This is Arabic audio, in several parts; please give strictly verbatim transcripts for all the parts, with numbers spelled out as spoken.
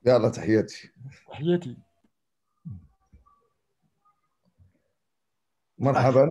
يلا تحياتي. تحياتي. مرحبا.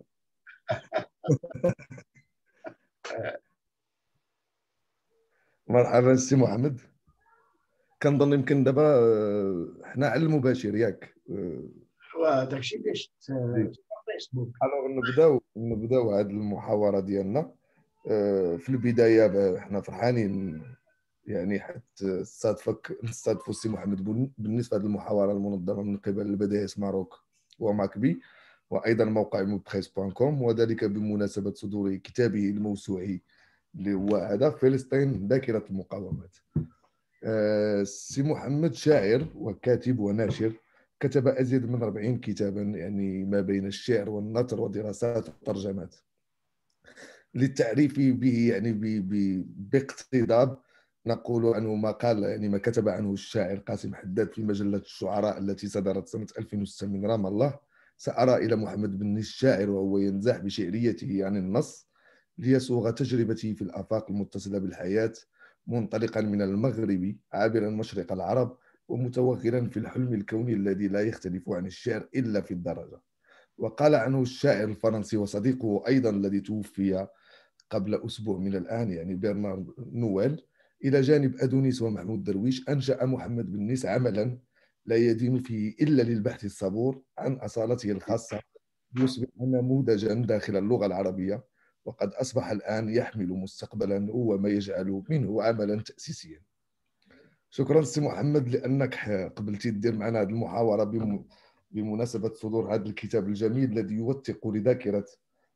مرحبا سي محمد. كنظن يمكن دابا آه، حنا على المباشر ياك. آه، وداك الشيء علاش فيسبوك. الوغ نبداو نبداو هذه المحاورة ديالنا. آه، في البداية ب- حنا فرحانين يعني حتى استضفك نستضيفوا السي محمد بن- بالنسبة لهذه المحاورة المنظمة من قبل البداية ماروك وماكبي، وأيضا موقع موبخيس دوت كوم، وذلك بمناسبة صدور كتابه الموسوعي اللي هو هذا فلسطين ذاكرة المقاومات. آه، سي محمد شاعر وكاتب وناشر، كتب أزيد من أربعين كتابا، يعني ما بين الشعر والنثر ودراسات وترجمات. للتعريف به يعني ب- ب- باقتضاب نقول عنه ما قال، يعني ما كتب عنه الشاعر قاسم حداد في مجلة الشعراء التي صدرت سنة ألفين وستة من رام الله: سأرى إلى محمد بن الشاعر وهو ينزح بشعريته عن النص ليسوغ تجربته في الآفاق المتصلة بالحياة، منطلقا من المغرب عابرا مشرق العرب، ومتوغلا في الحلم الكوني الذي لا يختلف عن الشعر إلا في الدرجة. وقال عنه الشاعر الفرنسي وصديقه أيضا الذي توفي قبل أسبوع من الآن، يعني برنارد نويل: إلى جانب أدونيس ومحمود درويش أنشأ محمد بن نيس عملا لا يدين فيه إلا للبحث الصبور عن أصالته الخاصة، ليصبح نموذجا داخل اللغة العربية، وقد أصبح الآن يحمل مستقبلا هو ما يجعل منه عملا تأسيسيا. شكرا سي محمد لأنك قبلتي دير معنا هذه المحاورة بم- بمناسبة صدور هذا الكتاب الجميل الذي يوثق لذاكرة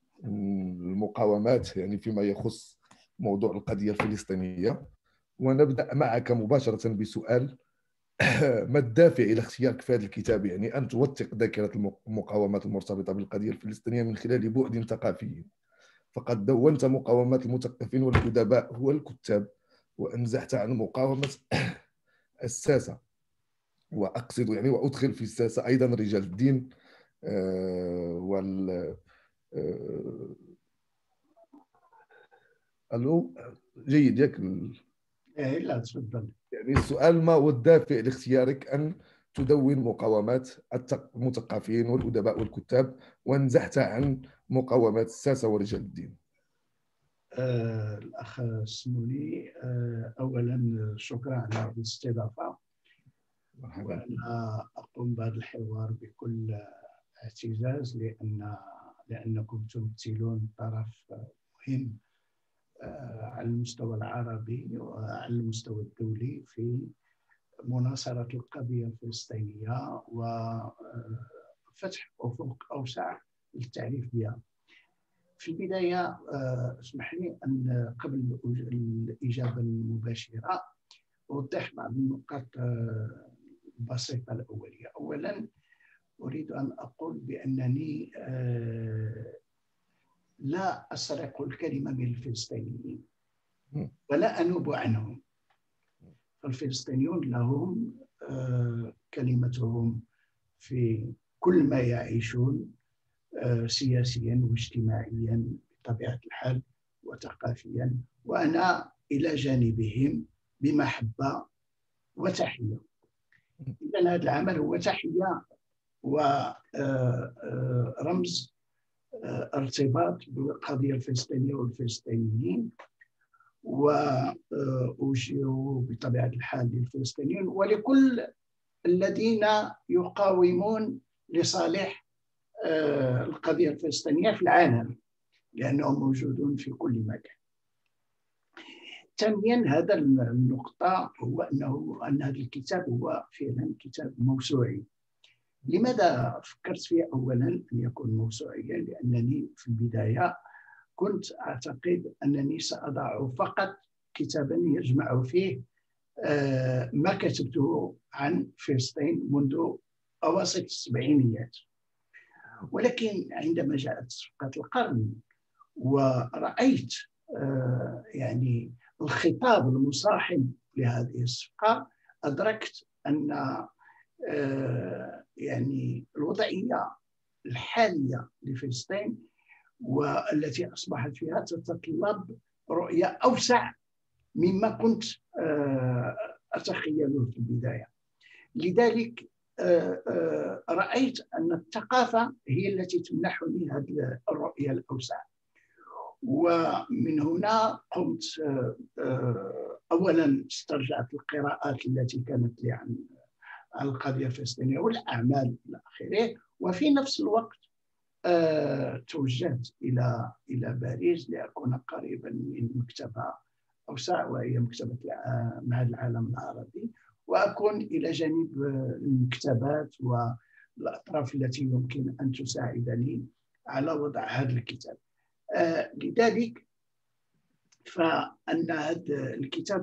المقاومات، يعني فيما يخص موضوع القضية الفلسطينية. ونبدأ معك مباشرة بسؤال: ما الدافع إلى اختيارك في هذا الكتاب، يعني أن توثق ذاكرة المقاومات المرتبطة بالقضية الفلسطينية من خلال بعد ثقافي؟ فقد دونت مقاومات المثقفين والأدباء والكتاب، وأنزحت عن مقاومة الساسة، وأقصد يعني وأدخل في الساسة أيضا رجال الدين آه، وال آه، الو جيد ياك. ايه لا تفضل. يعني السؤال: ما هو الدافع لاختيارك أن تدون مقاومات المثقفين والأدباء والكتاب وانزحت عن مقاومات الساسة ورجال الدين؟ آه الأخ سموني، آه أولا شكرا على هذه الاستضافة، مرحبا. وأنا أقوم بهذا الحوار بكل اعتزاز لأن لأنكم تمثلون طرف مهم على المستوى العربي وعلى المستوى الدولي في مناصرة القضية الفلسطينية وفتح أفق أوسع للتعريف بها. في البداية اسمح لي أن قبل الإجابة المباشرة أوضح بعض النقاط البسيطة الأولية. أولا أريد أن أقول بأنني لا أسرق الكلمة من الفلسطينيين ولا أنوب عنهم. الفلسطينيون لهم كلمتهم في كل ما يعيشون سياسيا واجتماعيا بطبيعة الحال وثقافيا، وأنا إلى جانبهم بمحبة وتحية. إذن هذا العمل هو تحية ورمز ارتباط بالقضية الفلسطينية والفلسطينيين، وأشير بطبيعة الحال للفلسطينيين ولكل الذين يقاومون لصالح القضية الفلسطينية في العالم، لأنهم موجودون في كل مكان. ثانيا، هذا النقطة هو أنه أن هذا الكتاب هو فعلا كتاب موسوعي. لماذا فكرت فيه أولا أن يكون موسوعيا؟ لأنني في البداية كنت أعتقد أنني سأضع فقط كتابا يجمع فيه ما كتبته عن فلسطين منذ أواسط السبعينيات، ولكن عندما جاءت صفقة القرن ورأيت يعني الخطاب المصاحب لهذه الصفقة، أدركت أن يعني الوضعية الحالية لفلسطين والتي أصبحت فيها تتطلب رؤية أوسع مما كنت أتخيله في البداية. لذلك رأيت أن الثقافة هي التي تمنحني هذه الرؤية الأوسع. ومن هنا قمت أولا استرجعت القراءات التي كانت لي عن القضية الفلسطينية والأعمال إلى آخره، وفي نفس الوقت توجهت إلى إلى باريس لأكون قريبا من مكتبة أوسع وهي مكتبة معهد العالم العربي، وأكون إلى جانب المكتبات والأطراف التي يمكن أن تساعدني على وضع هذا الكتاب. آه لذلك فأن هذا الكتاب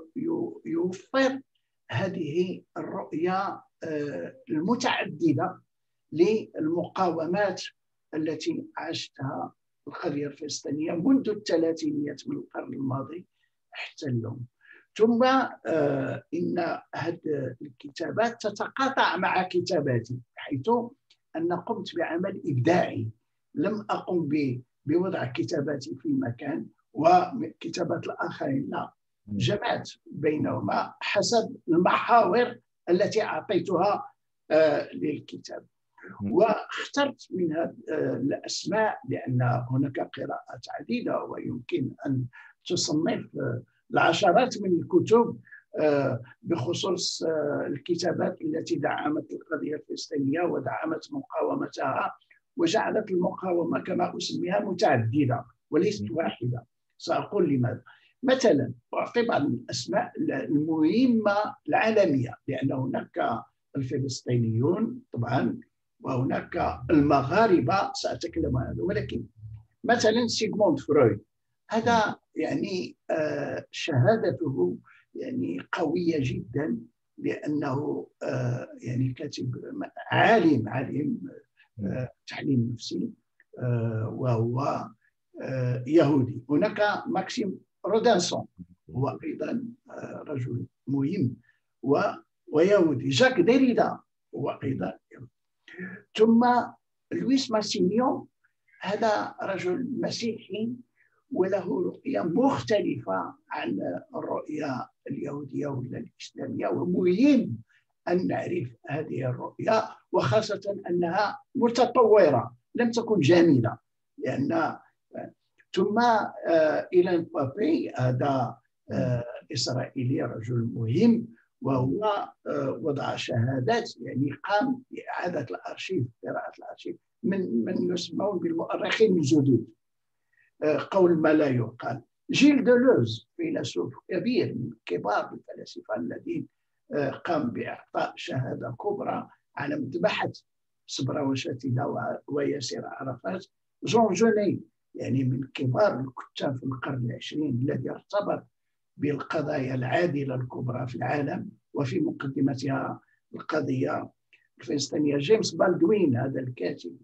يوفر هذه الرؤية آه المتعددة للمقاومات التي عاشتها القضية الفلسطينية منذ الثلاثينيات من القرن الماضي حتى اليوم. ثم آه إن هذه الكتابات تتقاطع مع كتاباتي، حيث أن قمت بعمل إبداعي. لم أقم بوضع كتاباتي في مكان وكتابات الآخرين، لا، جمعت بينهما حسب المحاور التي أعطيتها آه للكتاب. واخترت من هذه الأسماء لأن هناك قراءات عديدة ويمكن أن تصنف العشرات من الكتب بخصوص الكتابات التي دعمت القضية الفلسطينية ودعمت مقاومتها وجعلت المقاومة كما أسميها متعددة وليست واحدة. سأقول لماذا. مثلا أعطي بعض الأسماء المهمة العالمية، لأن هناك الفلسطينيون طبعا وهناك المغاربة سأتكلم عن هذا، ولكن مثلا سيغموند فرويد هذا يعني آه شهادته يعني قوية جدا، لأنه آه يعني كاتب عالم عالم آه تحليل نفسي آه وهو آه يهودي. هناك ماكسيم رودانسون هو أيضا آه رجل مهم ويهودي. جاك ديريدا هو أيضا يهودي. ثم لويس ماسينيو هذا رجل مسيحي وله رؤية مختلفة عن الرؤية اليهودية ولا الإسلامية، ومهم أن نعرف هذه الرؤية، وخاصة أنها متطورة لم تكن جامدة. لأن ثم إيلان بابي هذا إسرائيلي رجل مهم، وهو وضع شهادات يعني قام بإعادة الأرشيف قراءة الأرشيف من من يسمون بالمؤرخين الجدد، قول ما لا يقال. جيل دولوز فيلسوف كبير من كبار الفلاسفة الذين قام بإعطاء شهادة كبرى على مذبحة صبرا وشتيلة وياسر عرفات. جون جوني يعني من كبار الكتاب في القرن العشرين الذي ارتبط بالقضايا العادلة الكبرى في العالم وفي مقدمتها القضية الفلسطينية. جيمس بالدوين هذا الكاتب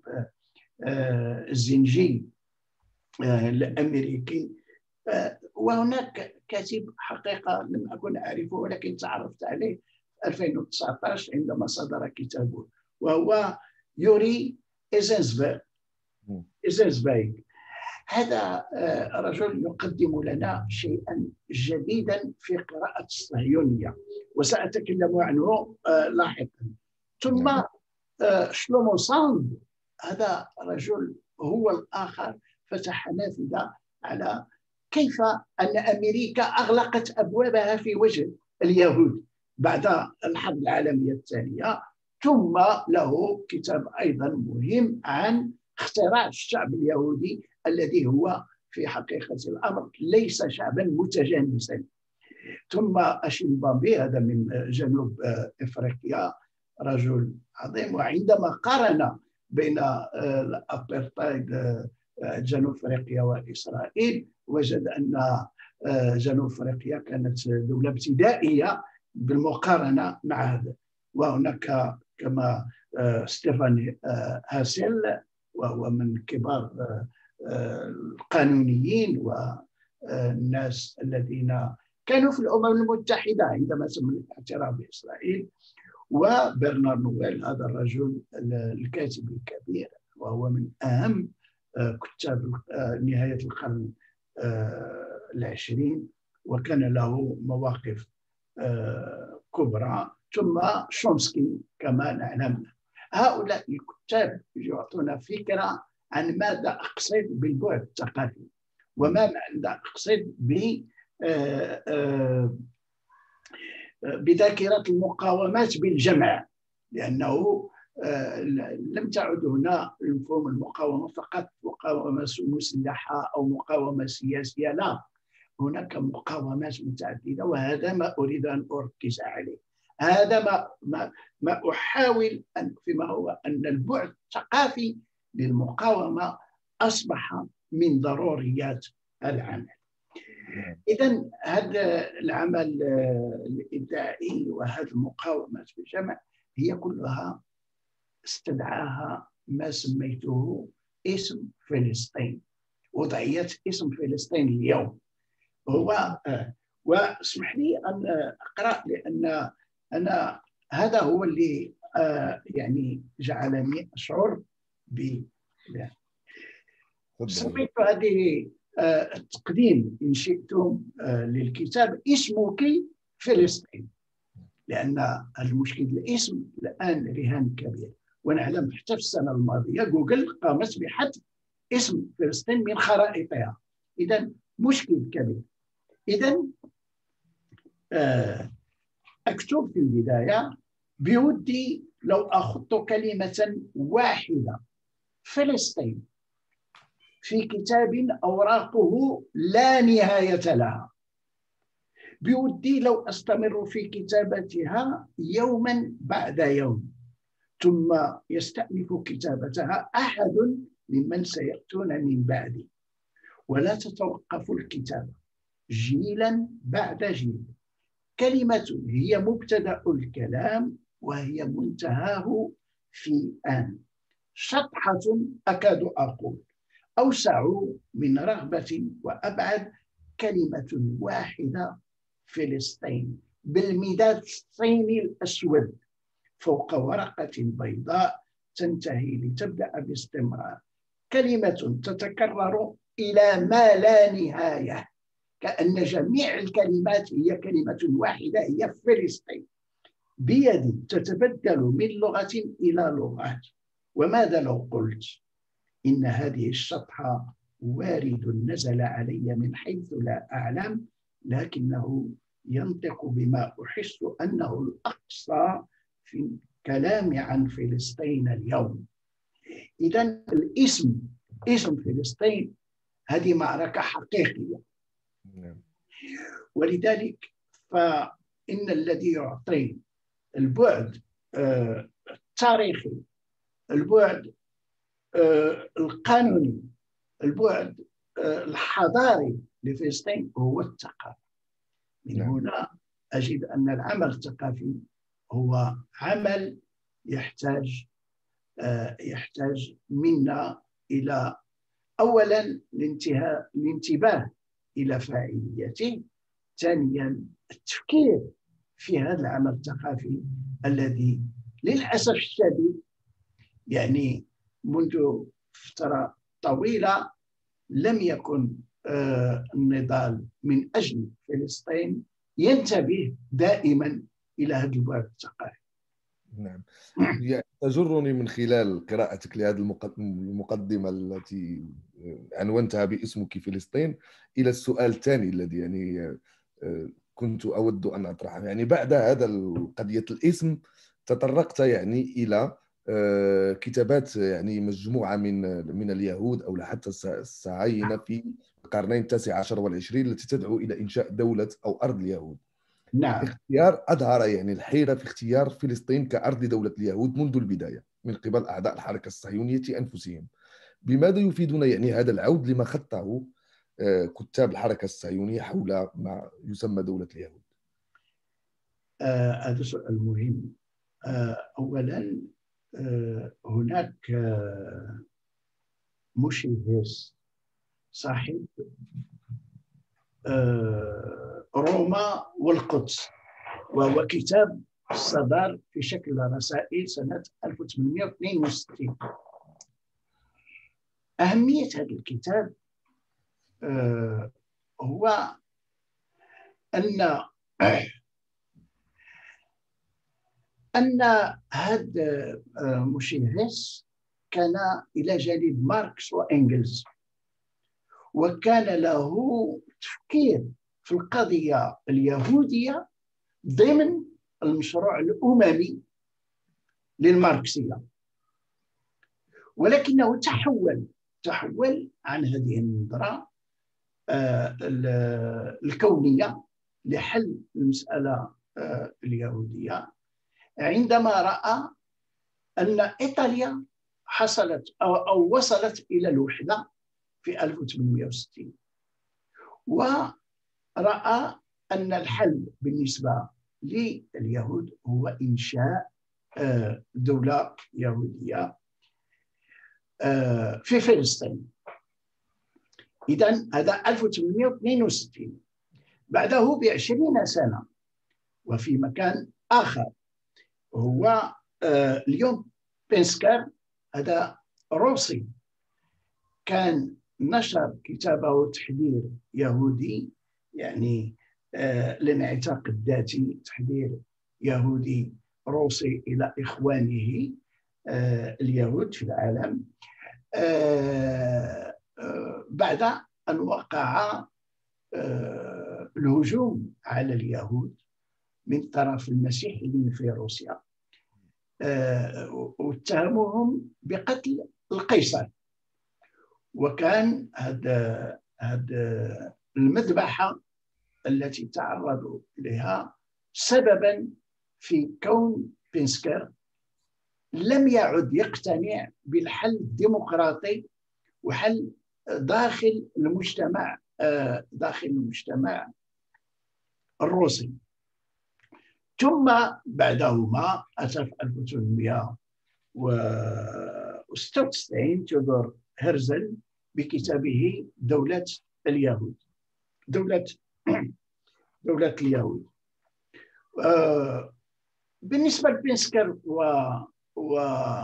الزنجي الأمريكي. وهناك كاتب حقيقة لم أكن أعرفه ولكن تعرفت عليه في ألفين وتسعة عشر عندما صدر كتابه، وهو يوري إيزنسبرغ. إيزنسبرغ هذا رجل يقدم لنا شيئا جديدا في قراءة الصهيونية وسأتكلم عنه لاحقا. ثم شلومو ساند هذا رجل هو الآخر فتح نافذة على كيف أن أمريكا أغلقت أبوابها في وجه اليهود بعد الحرب العالمية الثانية. ثم له كتاب أيضا مهم عن اختراع الشعب اليهودي الذي هو في حقيقة الأمر ليس شعبا متجانسا. ثم أشين بامبي هذا من جنوب إفريقيا رجل عظيم، وعندما قارن بين الأبرتايد جنوب إفريقيا وإسرائيل وجد أن جنوب إفريقيا كانت دولة ابتدائية بالمقارنة مع هذا. وهناك كما ستيفان هاسيل وهو من كبار القانونيين والناس الذين كانوا في الأمم المتحدة عندما تم الاعتراف بإسرائيل. وبرنار نويل هذا الرجل الكاتب الكبير وهو من أهم كتاب نهاية القرن العشرين، وكان له مواقف الكبرى، ثم شومسكي كما نعلم. هؤلاء الكتاب يعطونا فكرة عن ماذا أقصد بالبعد الثقافي، وما ماذا أقصد ب بذاكرة المقاومات بالجمع، لأنه لم تعد هنا مفهوم المقاومة فقط مقاومة مسلحة أو مقاومة سياسية، لا، هناك مقاومات متعددة، وهذا ما أريد أن أركز عليه. هذا ما ما, ما أحاول أن فيما هو أن البعد الثقافي للمقاومة أصبح من ضروريات العمل. إذا هذا العمل الإبداعي وهذه المقاومات في الجمع هي كلها استدعاها ما سميته اسم فلسطين، وضعية اسم فلسطين اليوم. هو واسمح لي أن أقرأ، لأن أنا هذا هو اللي يعني جعلني أشعر ب سميت هذه التقديم إن شئتم للكتاب اسمك فلسطين، لأن المشكل الاسم الآن رهان كبير، ونعلم حتى في السنة الماضية جوجل قامت بحذف اسم فلسطين من خرائطها. إذا مشكل كبير. إذا أكتب في البداية بودي لو أخط كلمة واحدة فلسطين في كتاب أوراقه لا نهاية لها، بودي لو أستمر في كتابتها يوما بعد يوم، ثم يستأنف كتابتها أحد ممن سيأتون من بعدي، ولا تتوقف الكتابة جيلا بعد جيل. كلمة هي مبتدأ الكلام وهي منتهاه في آن. شطحة أكاد أقول أوسع من رغبة وأبعد. كلمة واحدة فلسطين بالمداد الصيني الأسود فوق ورقة بيضاء تنتهي لتبدأ باستمرار. كلمة تتكرر إلى ما لا نهاية، كأن جميع الكلمات هي كلمة واحدة، هي فلسطين. بيدي تتبدل من لغة إلى لغات. وماذا لو قلت إن هذه الشطحة وارد نزل علي من حيث لا أعلم، لكنه ينطق بما أحس أنه الأقصى في الكلام عن فلسطين اليوم. إذا الاسم اسم فلسطين هذه معركة حقيقية، ولذلك فإن الذي يعطي البعد التاريخي، البعد القانوني، البعد الحضاري لفلسطين هو الثقافة. من هنا أجد أن العمل الثقافي هو عمل يحتاج يحتاج منا إلى أولا الانتباه إلى فاعليته، ثانيا التفكير في هذا العمل الثقافي الذي للأسف الشديد يعني منذ فترة طويلة لم يكن النضال من أجل فلسطين ينتبه دائما إلى هذا البعد الثقافي. نعم، يعني تجرني من خلال قراءتك لهذه المقدمة التي عنونتها باسمك فلسطين إلى السؤال الثاني الذي يعني كنت أود أن أطرحه. يعني بعد هذا قضية الاسم تطرقت يعني إلى كتابات يعني مجموعة من من اليهود أو حتى الصهاينة في القرنين التاسع عشر والعشرين التي تدعو إلى إنشاء دولة أو أرض اليهود. نعم. اختيار أظهر يعني الحيرة في اختيار فلسطين كأرض دولة اليهود منذ البداية من قبل أعضاء الحركة الصهيونية أنفسهم. بماذا يفيدنا يعني هذا العود لما خطه كتاب الحركة الصهيونية حول ما يسمى دولة اليهود؟ آه هذا سؤال مهم. آه أولا آه هناك آه مشيهس صاحب آه روما والقدس، وهو كتاب صدر في شكل رسائل سنة ألف وثمانمئة واثنين وستين. أهمية هذا الكتاب آه هو أن أن هذا موشيهيس كان إلى جانب ماركس وإنجلز، وكان له تفكير في القضية اليهودية ضمن المشروع الأممي للماركسية، ولكنه تحول تحول عن هذه النظرة الكونية لحل المسألة اليهودية عندما رأى أن إيطاليا حصلت أو, أو وصلت إلى الوحدة في ألف وثمانمئة وستين، ورأى أن الحل بالنسبة لليهود هو إنشاء دولة يهودية في فلسطين. إذن هذا ألف وثمانمئة واثنين وستين. بعده بعشرين سنة وفي مكان آخر هو اليوم بنسكر، هذا روسي، كان نشر كتابه تحذير يهودي، يعني الانعتاق الذاتي، تحذير يهودي روسي إلى إخوانه اليهود في العالم، بعد أن وقع الهجوم على اليهود من طرف المسيحيين في روسيا، واتهموهم بقتل القيصر. وكان هذا هذا المذبحة التي تعرضوا إليها سببا في كون بنسكر لم يعد يقتنع بالحل الديمقراطي وحل داخل المجتمع داخل المجتمع الروسي. ثم بعدهما أتى في ألف وثمانمئة وستة وتسعين تيودور هرزل بكتابه دولة اليهود دولة دولة اليهود. بالنسبة لبنسكر و و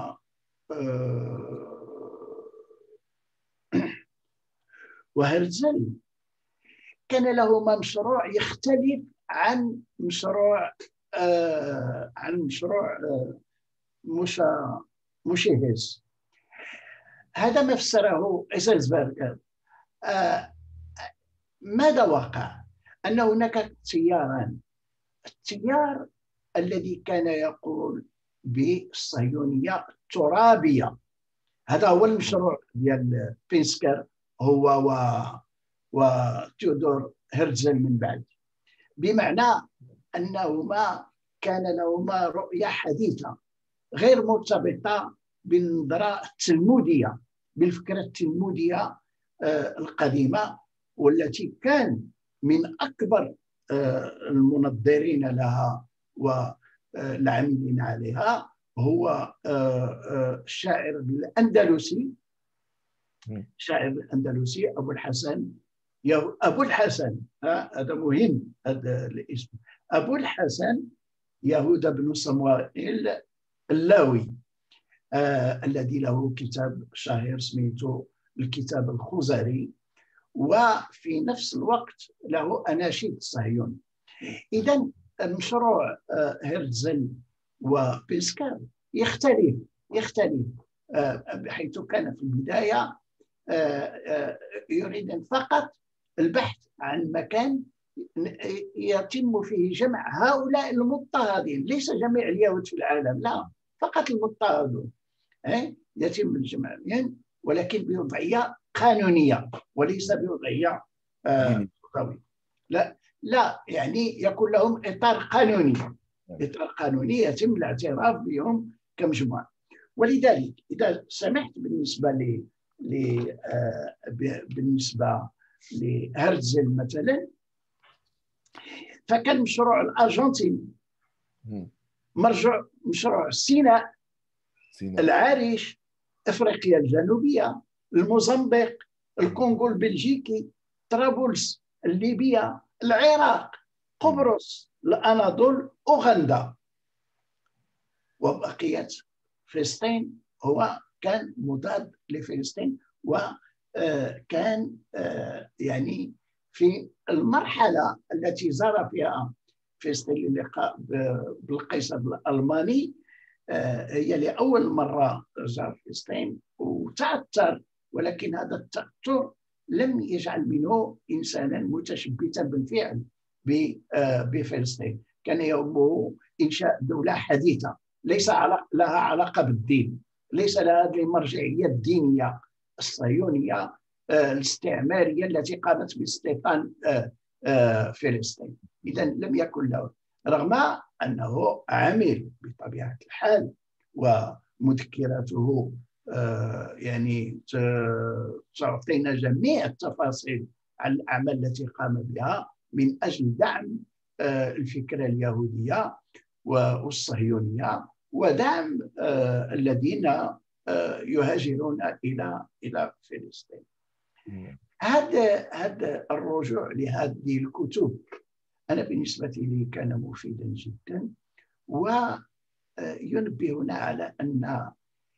وهرزل كان لهما مشروع يختلف عن مشروع آه عن مشروع آه مش موشيهيس. هذا ما فسره إيزلزبرغر. آه ماذا وقع؟ أن هناك تياران، التيار الذي كان يقول بالصهيونية الترابية، هذا هو المشروع ديال بنسكر هو و وتيودور هرزل من بعد، بمعنى أنهما كان لهما رؤية حديثة غير مرتبطة بالنظرة التلمودية، بالفكرة التلمودية القديمة، والتي كان من أكبر المنظرين لها والعاملين عليها هو الشاعر الأندلسي الشاعر الأندلسي أبو الحسن أبو الحسن هذا مهم، هذا الاسم أبو الحسن يهوذا بن صموئيل اللاوي، آه الذي له كتاب شهير سميته الكتاب الخزري، وفي نفس الوقت له أناشيد صهيون. إذن مشروع آه هرزل وبنسكر يختلف يختلف آه بحيث كان في البداية آه آه يريد فقط البحث عن مكان يتم فيه جمع هؤلاء المضطهدين، ليس جميع اليهود في العالم، لا، فقط المضطهدون يتم الجمع بهم، ولكن بوضعية قانونية وليس بوضعية آه لا لا يعني يكون لهم إطار قانوني إطار قانوني يتم الاعتراف بهم كمجموعة. ولذلك إذا سمحت بالنسبة ل آه بالنسبة لهرزل مثلا، فكان مشروع الأرجنتين مرجع مشروع سيناء سيناء العريش أفريقيا الجنوبية الموزمبيق الكونغو البلجيكي طرابلس الليبية العراق قبرص الأناضول أوغندا وبقية فلسطين. هو كان مضاد لفلسطين، وكان يعني في المرحلة التي زار فيها فلسطين للقاء بالقيصر الألماني هي لأول مرة زار فلسطين وتأثر، ولكن هذا التأثر لم يجعل منه إنسانا متشبثا بالفعل بفلسطين. كان يهمه إنشاء دولة حديثة ليس لها علاقة بالدين، ليس لها هذه المرجعية الدينية الصهيونية الاستعمارية التي قامت باستيطان فلسطين. إذا لم يكن له، رغم أنه عمل بطبيعة الحال ومذكراته يعني تعطينا جميع التفاصيل عن الأعمال التي قام بها من أجل دعم الفكرة اليهودية والصهيونية ودعم الذين يهاجرون إلى إلى فلسطين. هذا هذا الرجوع لهذه الكتب أنا بالنسبة لي كان مفيدا جدا، وينبهنا على أن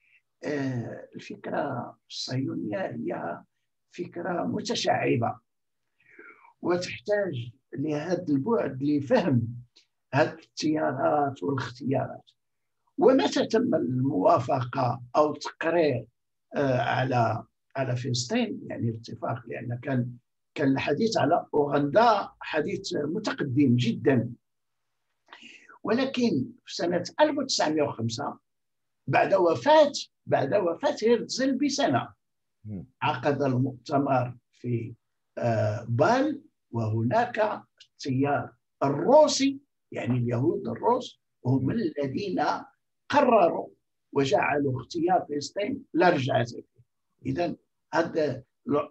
الفكرة الصهيونية هي فكرة متشعبة وتحتاج لهذا البعد لفهم هذه التيارات والاختيارات. ومتى تم الموافقة أو تقرير على على فلسطين يعني الاتفاق، لأن كان كان الحديث على أوغندا حديث متقدم جدا، ولكن في سنة ألف وتسعمائة وخمسة بعد وفاة بعد وفاة هرتزل بسنة عقد المؤتمر في بال، وهناك التيار الروسي يعني اليهود الروس هم الذين قرروا وجعلوا اختيار فلسطين لا رجعة فيه. إذا هذا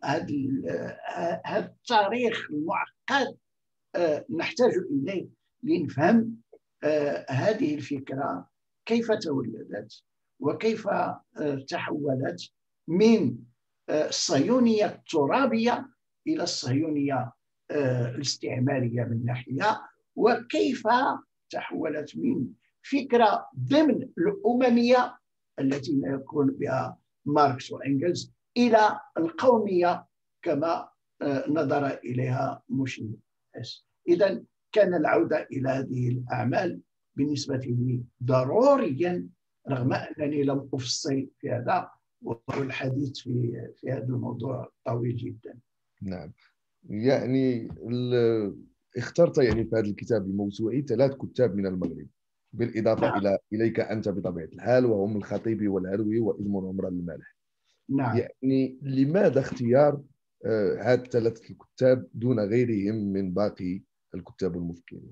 هذا التاريخ المعقد نحتاج إليه لنفهم هذه الفكرة كيف تولدت وكيف تحولت من الصهيونية الترابية إلى الصهيونية الاستعمارية من ناحية، وكيف تحولت من فكرة ضمن الأممية التي يكون بها ماركس وإنجلز إلى القومية كما نظر إليها موشي. إذن كان العودة إلى هذه الأعمال بالنسبة لي ضروريا، رغم أنني لم أفصل في هذا، والحديث في في هذا الموضوع طويل جدا. نعم، يعني اخترت يعني في هذا الكتاب الموسوعي ثلاث كتاب من المغرب بالإضافة نعم. إلى إليك أنت بطبيعة الحال، وهم الخطيبي والعروي وإدمون عمر المالح. نعم. يعني لماذا اختيار هذه الثلاث الكتاب دون غيرهم من باقي الكتاب المفكرين؟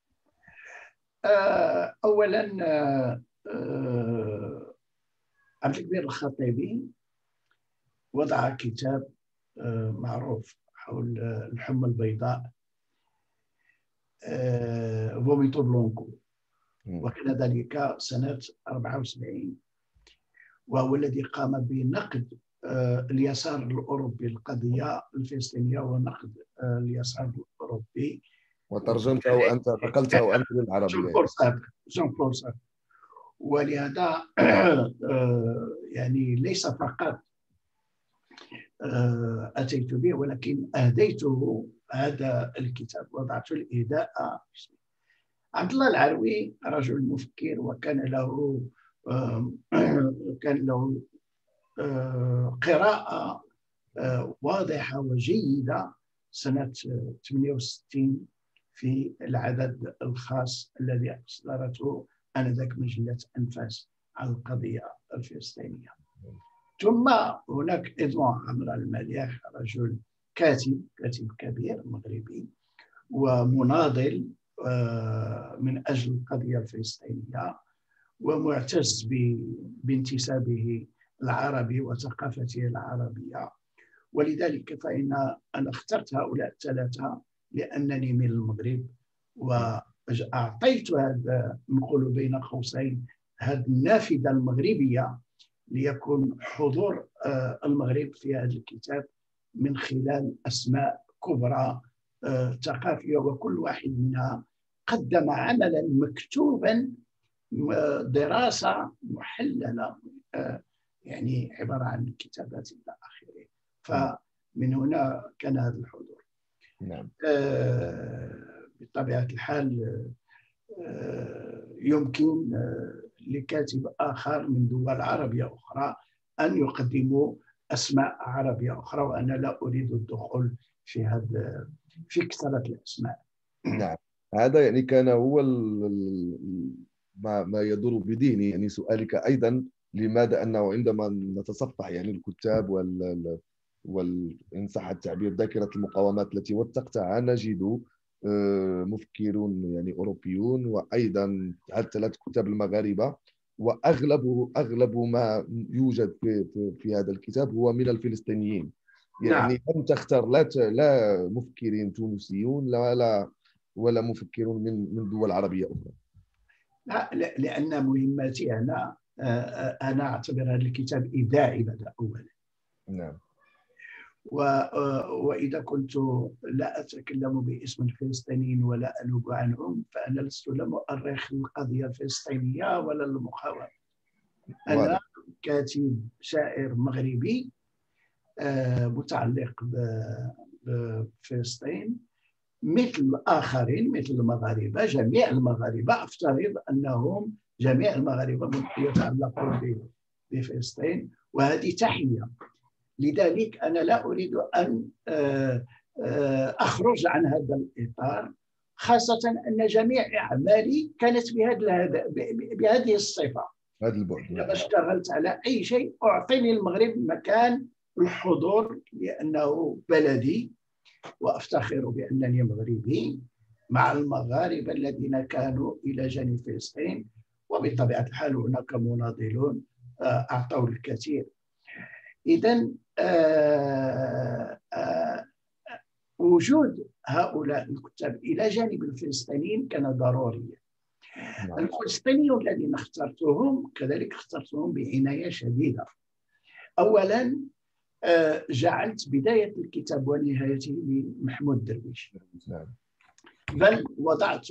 أولا عبد الكبير الخطيبي وضع كتاب معروف حول الحمى البيضاء فوميتو بلونكو، وكان ذلك سنة أربعة وسبعين، وهو الذي قام بنقد اليسار الأوروبي القضية الفلسطينية ونقد اليسار الأوروبي، وترجمته أنت نقلته أنت للعربية. جون بول سارتر. ولهذا يعني ليس فقط أتيت به ولكن أهديته هذا الكتاب، وضعته الإهداء. عبد الله العروي رجل مفكر، وكان له كان له قراءة واضحة وجيدة سنة ثمانية وستين في العدد الخاص الذي أصدرته آنذاك مجلة أنفاس على القضية الفلسطينية. ثم هناك إدمون عمر المالح، رجل كاتب كاتب كبير مغربي ومناضل من أجل القضية الفلسطينية، ومعتز بانتسابه العربي وثقافته العربية. ولذلك فإن أنا اخترت هؤلاء الثلاثة لأنني من المغرب، وأعطيت هذا نقول بين قوسين هذه النافذة المغربية ليكون حضور المغرب في هذا الكتاب من خلال أسماء كبرى ثقافية، وكل واحد منها قدم عملا مكتوبا، دراسة محللة يعني عبارة عن كتابات إلى آخره. فمن هنا كان هذا الحضور. نعم. بطبيعة الحال يمكن لكاتب آخر من دول عربية أخرى أن يقدموا أسماء عربية أخرى، وأنا لا أريد الدخول في هذا في كثرة الأسماء. نعم، هذا يعني كان هو ال- ما ما يدور بذهني، يعني سؤالك أيضا لماذا أنه عندما نتصفح يعني الكتاب وال وإن صح التعبير ذاكرة المقاومات التي وثقتها نجد آه، مفكرون يعني أوروبيون وأيضا ثلاث كتاب المغاربة، وأغلبه أغلب ما يوجد في, في, في هذا الكتاب هو من الفلسطينيين. نعم. يعني لم تختار لا لا مفكرين تونسيون لا ولا ولا مفكرون من من دول عربية أخرى. لا، لأن مهمتي أنا أنا أعتبر هذا الكتاب إذاعي بدأ أولا. نعم. وإذا كنت لا أتكلم باسم الفلسطينيين ولا أنوب عنهم فأنا لست لمؤرخ القضية الفلسطينية ولا المقاومة. أنا كاتب شاعر مغربي متعلق بفلسطين مثل الآخرين، مثل المغاربة. جميع المغاربة أفترض أنهم جميع المغاربة يتعلقون بفلسطين، وهذه تحية. لذلك أنا لا أريد أن أخرج عن هذا الإطار، خاصة أن جميع أعمالي كانت بهذا بهذه الصفة. هذا البعد. عندما اشتغلت على أي شيء أعطيني المغرب مكان الحضور لأنه بلدي، وأفتخر بأنني مغربي مع المغاربة الذين كانوا إلى جانب فلسطين. وبطبيعة الحال هناك مناضلون أعطوا الكثير. إذن وجود هؤلاء الكتاب إلى جانب الفلسطينيين كان ضروريا. الفلسطينيون الذين اخترتهم كذلك اخترتهم بعناية شديدة. أولا جعلت بداية الكتاب ونهايته بمحمود درويش، بل وضعت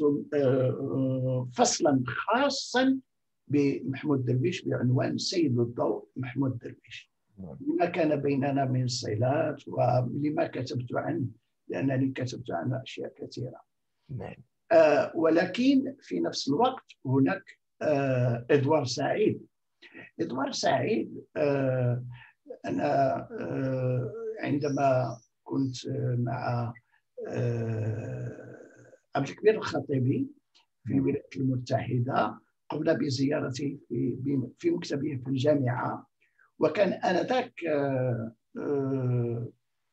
فصلا خاصا بمحمود درويش بعنوان سيد الضوء محمود درويش، لما كان بيننا من صلات ولما كتبت عنه، لأنني كتبت عنه أشياء كثيرة. آه ولكن في نفس الوقت هناك آه إدوار سعيد. إدوار سعيد آه أنا آه عندما كنت مع آه عبد الكبير الخطيبي في الولايات المتحدة قمنا بزيارته في في مكتبه في الجامعة، وكان آنذاك آه آه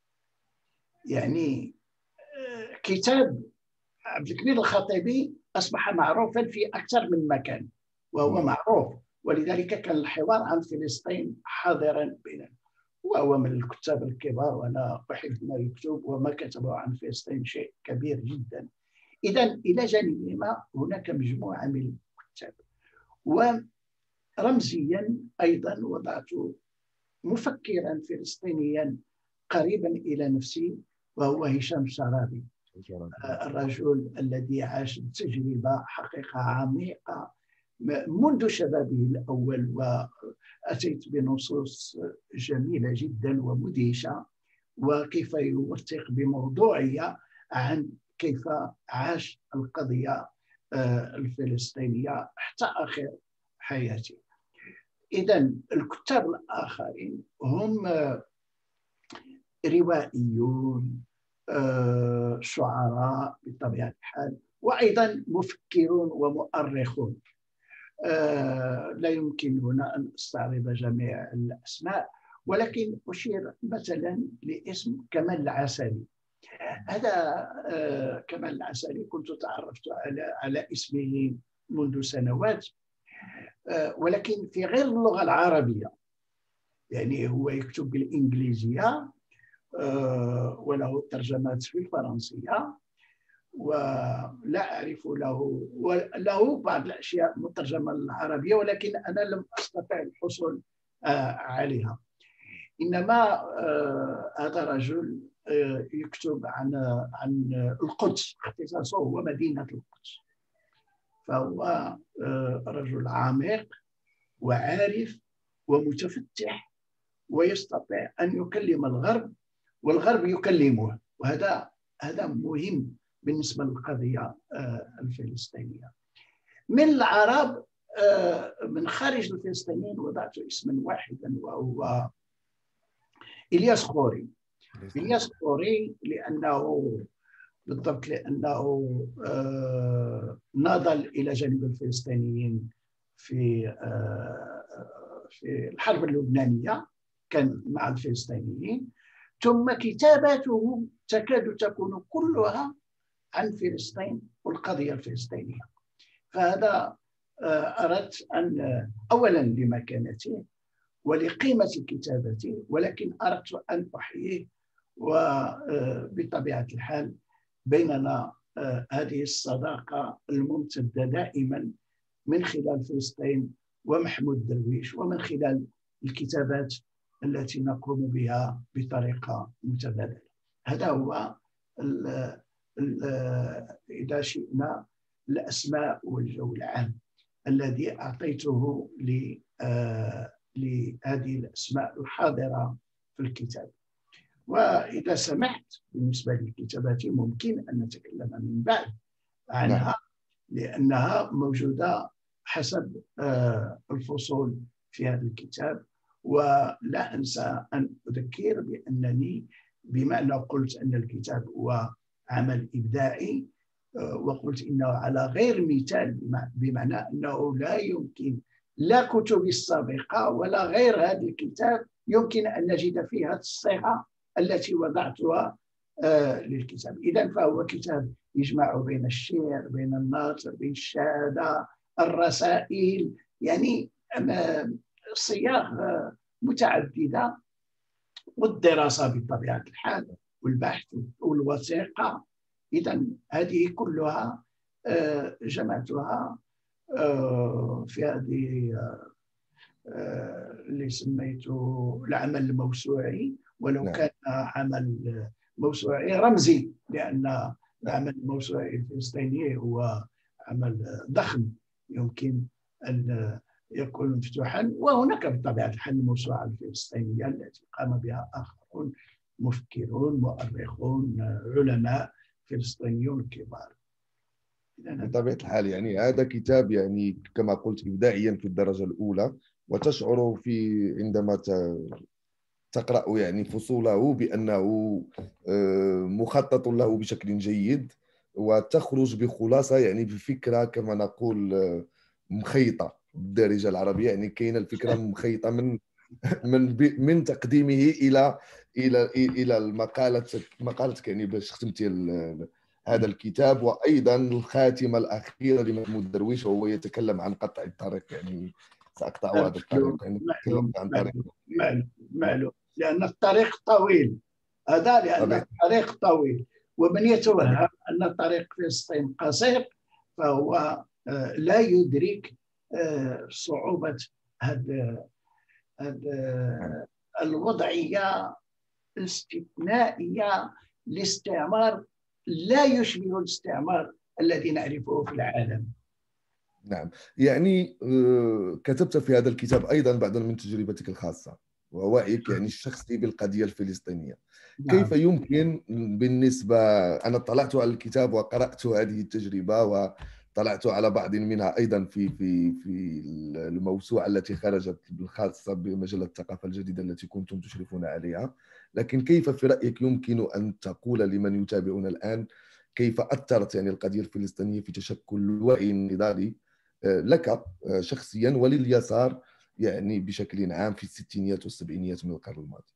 يعني آه كتاب عبد الكبير الخطيبي أصبح معروفا في أكثر من مكان وهو معروف، ولذلك كان الحوار عن فلسطين حاضرا بيننا، وهو من الكتاب الكبار وأنا أحب ما يكتب، وما كتبه عن فلسطين شيء كبير جدا. إذن إلى جانبهما هناك مجموعة من الكتاب. ورمزيا أيضا وضعت مفكرا فلسطينيا قريبا إلى نفسي وهو هشام شرابي، الرجل الذي عاش تجربة حقيقة عميقة منذ شبابه الأول، وأتيت بنصوص جميلة جدا ومدهشة، وكيف يوثق بموضوعية عن كيف عاش القضية الفلسطينية حتى آخر حياته. إذن الكتاب الآخرين هم روائيون، شعراء بطبيعة الحال، وأيضا مفكرون ومؤرخون. لا يمكن هنا أن أستعرض جميع الأسماء، ولكن أشير مثلا لاسم كمال العسلي. هذا كمال العسلي كنت تعرفت على على اسمه منذ سنوات، ولكن في غير اللغة العربية، يعني هو يكتب بالإنجليزية وله ترجمات في الفرنسية، ولا أعرف له وله بعض الأشياء مترجمة للعربية، ولكن أنا لم أستطع الحصول عليها. إنما هذا رجل يكتب عن عن القدس، اختصاصه هو مدينة القدس، فهو رجل عميق وعارف ومتفتح، ويستطيع أن يكلم الغرب والغرب يكلمه، وهذا هذا مهم بالنسبة للقضية الفلسطينية. من العرب من خارج الفلسطينيين وضعت اسما واحدا وهو إلياس خوري. إلياس خوري لأنه بالضبط لأنه ناضل إلى جانب الفلسطينيين في في الحرب اللبنانية، كان مع الفلسطينيين، ثم كتاباته تكاد تكون كلها عن فلسطين والقضية الفلسطينية. فهذا أردت أن أولا لمكانته ولقيمة كتابته، ولكن أردت أن أحييه. وبطبيعة الحال بيننا هذه الصداقة الممتدة دائما من خلال فلسطين ومحمود درويش، ومن خلال الكتابات التي نقوم بها بطريقة متبادلة. هذا هو ال ال إذا شئنا الأسماء والجو العام الذي أعطيته لهذه الأسماء الحاضرة في الكتاب. وإذا سمحت بالنسبة لكتاباتي ممكن أن نتكلم من بعد عنها، نعم. لأنها موجودة حسب الفصول في هذا الكتاب. ولا أنسى أن أذكر بأنني بما أنه قلت أن الكتاب هو عمل إبداعي، وقلت إنه على غير مثال، بمعنى أنه لا يمكن لا كتبي السابقة ولا غير هذا الكتاب يمكن أن نجد فيها الصيغة التي وضعتها للكتاب. إذن فهو كتاب يجمع بين الشعر، بين النثر، بين الشهادة، الرسائل، يعني صياغ متعددة، والدراسة بطبيعة الحال والبحث والوثيقة. إذن هذه كلها جمعتها في هذه اللي سميته العمل الموسوعي، ولو نعم. كان عمل موسوعي رمزي، لأن العمل الموسوعي الفلسطيني هو عمل ضخم يمكن أن يكون مفتوحا. وهناك بطبيعة الحال الموسوعة الفلسطينية التي قام بها آخرون، مفكرون، مؤرخون، علماء فلسطينيون كبار. بطبيعة الحال يعني هذا كتاب يعني كما قلت إبداعيا في الدرجة الأولى، وتشعر في عندما تقرأ يعني فصوله بأنه مخطط له بشكل جيد، وتخرج بخلاصة يعني بفكرة كما نقول مخيطة بالدارجة العربية. يعني كاين الفكرة مخيطة من من من تقديمه إلى إلى إلى المقالة مقالتك يعني باش ختمتي هذا الكتاب، وأيضا الخاتمة الأخيرة لمحمود درويش وهو يتكلم عن قطع الطريق. يعني سأقطع هذا الطريق، يعني معلوم عن طريق معلوم معلوم لأن الطريق طويل، هذا لأن الطريق طويل، ومن يتوهم أن الطريق فلسطين قصير فهو لا يدرك صعوبة هذا الوضعية الاستثنائية لاستعمار لا يشبه الاستعمار الذي نعرفه في العالم. نعم، يعني كتبت في هذا الكتاب أيضا بعضا من تجربتك الخاصة ووعيك يعني الشخصي بالقضية الفلسطينية. نعم. كيف يمكن بالنسبة، أنا اطلعت على الكتاب وقرأت هذه التجربة وطلعت على بعض منها أيضا في في في الموسوعة التي خرجت الخاصة بمجلة الثقافة الجديدة التي كنتم تشرفون عليها، لكن كيف في رأيك يمكن أن تقول لمن يتابعون الآن كيف أثرت يعني القضية الفلسطينية في تشكل الوعي النضالي لك شخصيا ولليسار يعني بشكل عام في الستينيات والسبعينيات من القرن الماضي؟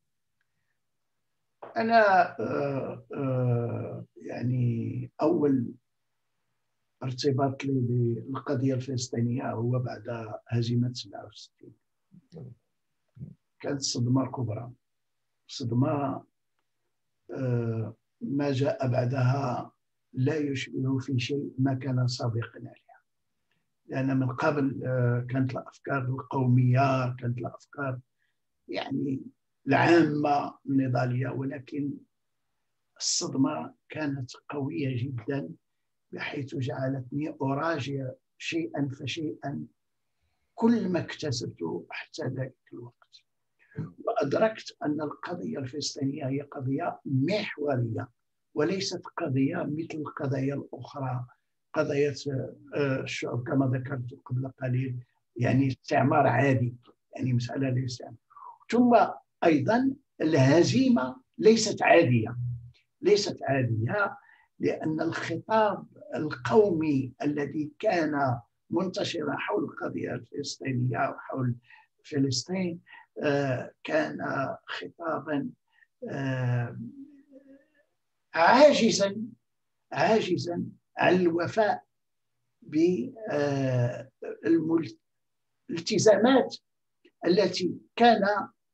أنا يعني أول ارتباط لي بالقضية الفلسطينية هو بعد هزيمة سبعة وستين. كانت صدمة كبرى، صدمة ما جاء بعدها لا يشبه في شيء ما كان سابقا عليها، لأن من قبل كانت الأفكار القومية، كانت الأفكار يعني العامة النضالية، ولكن الصدمة كانت قوية جدا بحيث جعلتني أراجع شيئا فشيئا كل ما اكتسبته حتى ذلك الوقت، وأدركت أن القضية الفلسطينية هي قضية محورية وليست قضية مثل القضايا الأخرى، قضايا الشعوب كما ذكرت قبل قليل، يعني استعمار عادي، يعني مسألة ليس. ثم أيضا الهزيمة ليست عادية، ليست عادية لأن الخطاب القومي الذي كان منتشرا حول القضية الفلسطينية وحول فلسطين كان خطابا عاجزا عاجزا عن الوفاء بالالتزامات التي كان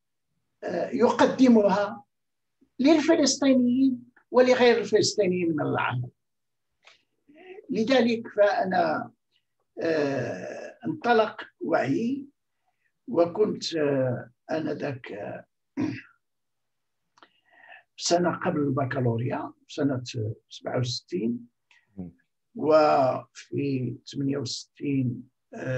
يقدمها للفلسطينيين ولغير الفلسطينيين من العالم. لذلك فأنا انطلق وعي، وكنت آنذاك سنة قبل البكالوريا سنة سبعة وستين، وفي ثمانية وستين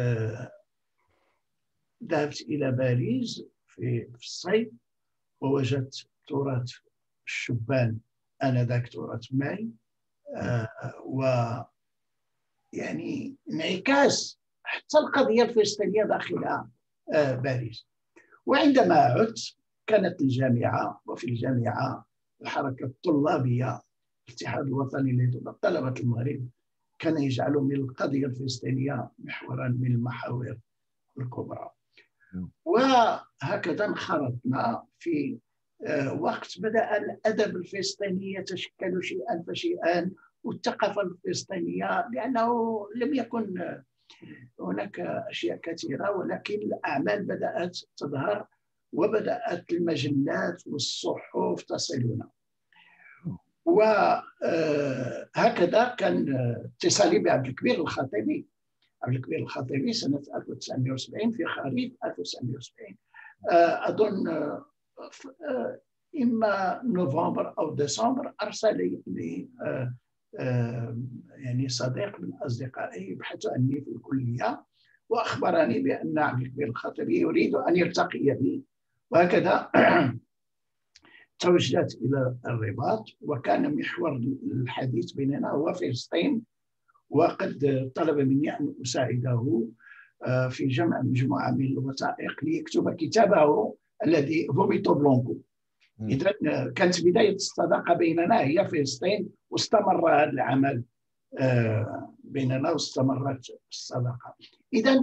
ذهبت إلى باريس في الصيف، ووجدت تراث الشبان آنذاك تراث معي، و يعني انعكاس حتى القضية الفلسطينية داخل باريس. وعندما عدت كانت الجامعة، وفي الجامعة الحركة الطلابية الاتحاد الوطني لطلبة المغرب كان يجعل من القضية الفلسطينية محورا من المحاور الكبرى. وهكذا انخرطنا في وقت بدأ الأدب الفلسطيني يتشكل شيئا فشيئا، والثقافة الفلسطينية، لأنه لم يكن هناك أشياء كثيرة، ولكن الأعمال بدأت تظهر وبدأت المجلات والصحف تصلنا. وهكذا كان اتصالي بعبد الكبير الخطيبي عبد الكبير الخطيبي سنة ألف وتسعمائة وسبعين، في خريف ألف وتسعمائة وسبعين أظن إما نوفمبر أو ديسمبر، أرسل لي يعني صديق من أصدقائي يبحث عني في الكلية، وأخبرني بأن عبد الكبير الخطيبي يريد أن يلتقي بي. وهكذا توجهت إلى الرباط، وكان محور الحديث بيننا هو فلسطين، وقد طلب مني أن أساعده في جمع مجموعة من الوثائق ليكتب كتابه الذي فوميتو بلونكو. إذا كانت بداية الصداقة بيننا هي فلسطين، واستمر هذا العمل بيننا واستمرت الصداقة. إذا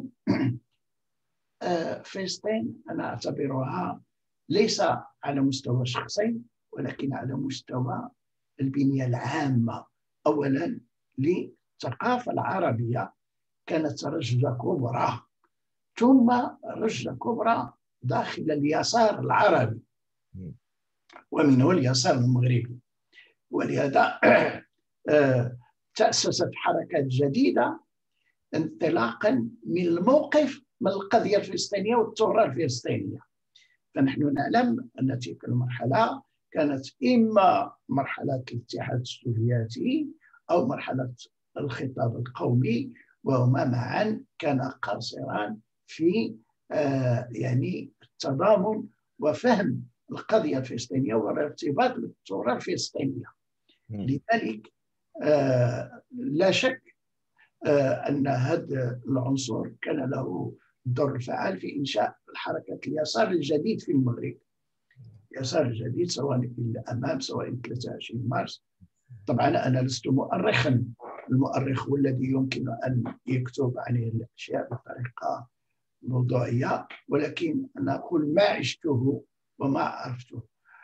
فلسطين أنا أعتبرها ليس على مستوى شخصي، ولكن على مستوى البنية العامة. أولا للثقافة العربية كانت رجلة كبرى، ثم رجلة كبرى داخل اليسار العربي ومنه اليسار المغربي. ولهذا تأسست حركات جديدة انطلاقا من الموقف من القضية الفلسطينية والثورة الفلسطينية. فنحن نعلم أن تلك المرحلة كانت إما مرحلة الاتحاد السوفيتي أو مرحلة الخطاب القومي، وهما معا كان قاصران في آه يعني التضامن وفهم القضية الفلسطينية والارتباط بالثورة الفلسطينية. لذلك آه لا شك آه أن هذا العنصر كان له الدور الفعال في إنشاء الحركة اليسار الجديد في المغرب. اليسار الجديد سواء في الأمام سواء ثلاثة وعشرين مارس. طبعا أنا لست مؤرخا، المؤرخ هو الذي يمكن أن يكتب عن الأشياء بطريقة موضوعية، ولكن أنا أقول ما عشته وما عرفته.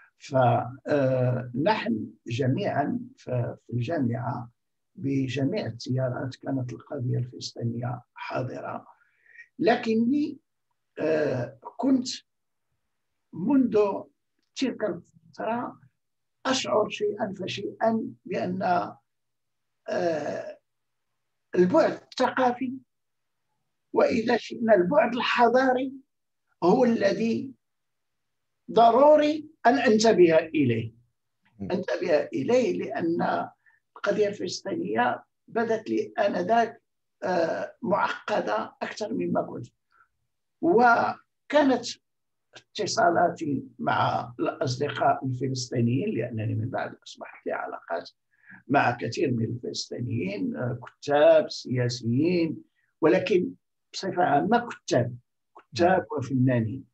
فنحن جميعا في الجامعة بجميع التيارات كانت القضية الفلسطينية حاضرة، لكني كنت منذ تلك الفترة أشعر شيئا فشيئا بأن البعد الثقافي وإذا شئنا البعد الحضاري هو الذي ضروري أن أنتبه إليه أنتبه إليه لأن القضية الفلسطينية بدت لي آنذاك معقدة أكثر مما كنت. وكانت اتصالاتي مع الأصدقاء الفلسطينيين، لأنني من بعد أصبحت لي علاقات مع كثير من الفلسطينيين، كتاب، سياسيين، ولكن بصفة عامة كتاب كتاب وفنانين.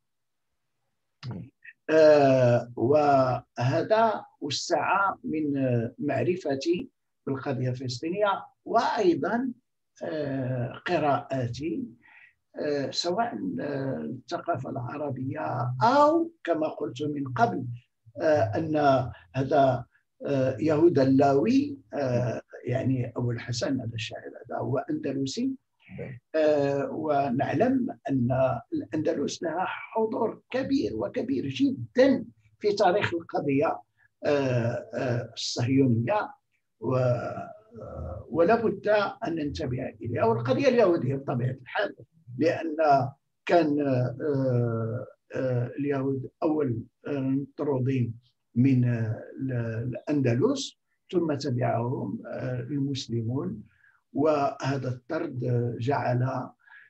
آه وهذا وسع من معرفتي بالقضية الفلسطينية، وأيضا آه قراءاتي آه سواء الثقافة العربية أو كما قلت من قبل آه أن هذا آه يهوذا اللاوي آه يعني أبو الحسن، هذا الشاعر هذا هو أندلسي، آه ونعلم أن الأندلس لها حضور كبير وكبير جدا في تاريخ القضية آه آه الصهيونية، ولا بد أن ننتبه إليها، والقضية اليهودية بطبيعة الحال، لأن كان آه آه اليهود أول مطرودين من الأندلس، ثم تبعهم آه المسلمون، وهذا الطرد جعل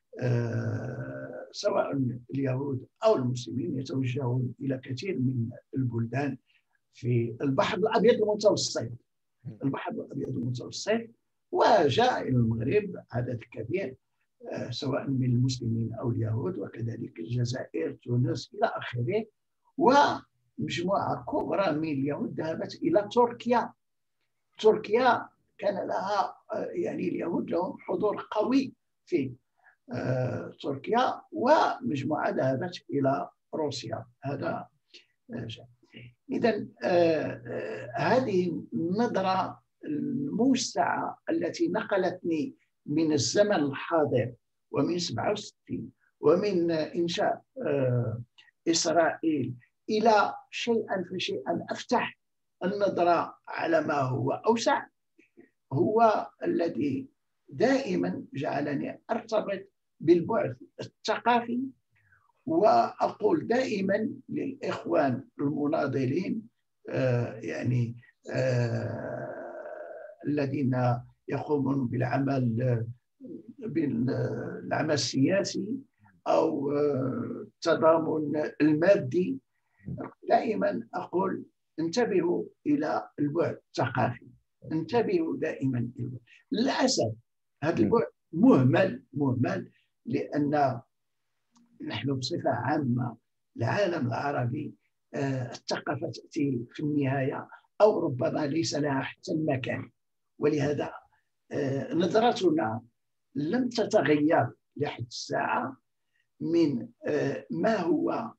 سواء اليهود أو المسلمين يتوجهون إلى كثير من البلدان في البحر الأبيض المتوسط البحر الأبيض المتوسط وجاء إلى المغرب عدد كبير سواء من المسلمين أو اليهود، وكذلك الجزائر، تونس إلى آخره. ومجموعة كبرى من اليهود ذهبت إلى تركيا. تركيا كان لها يعني اليهود لهم حضور قوي في تركيا، ومجموعة ذهبت إلى روسيا. هذا إذن هذه النظرة الموسعة التي نقلتني من الزمن الحاضر ومن سبعة وستين ومن إنشاء إسرائيل إلى شيئا فشيئا أفتح النظرة على ما هو أوسع، هو الذي دائما جعلني أرتبط بالبعد الثقافي. وأقول دائما للإخوان المناضلين آه يعني آه الذين يقومون بالعمل بالعمل السياسي أو التضامن المادي، دائما أقول انتبهوا إلى البعد الثقافي، انتبهوا دائما إلى البعد. للأسف هذا البعد مهمل مهمل لأن نحن بصفة عامة العالم العربي الثقافة تأتي في النهاية أو ربما ليس لها حتى المكان، ولهذا نظرتنا لم تتغير لحد الساعة من ما هو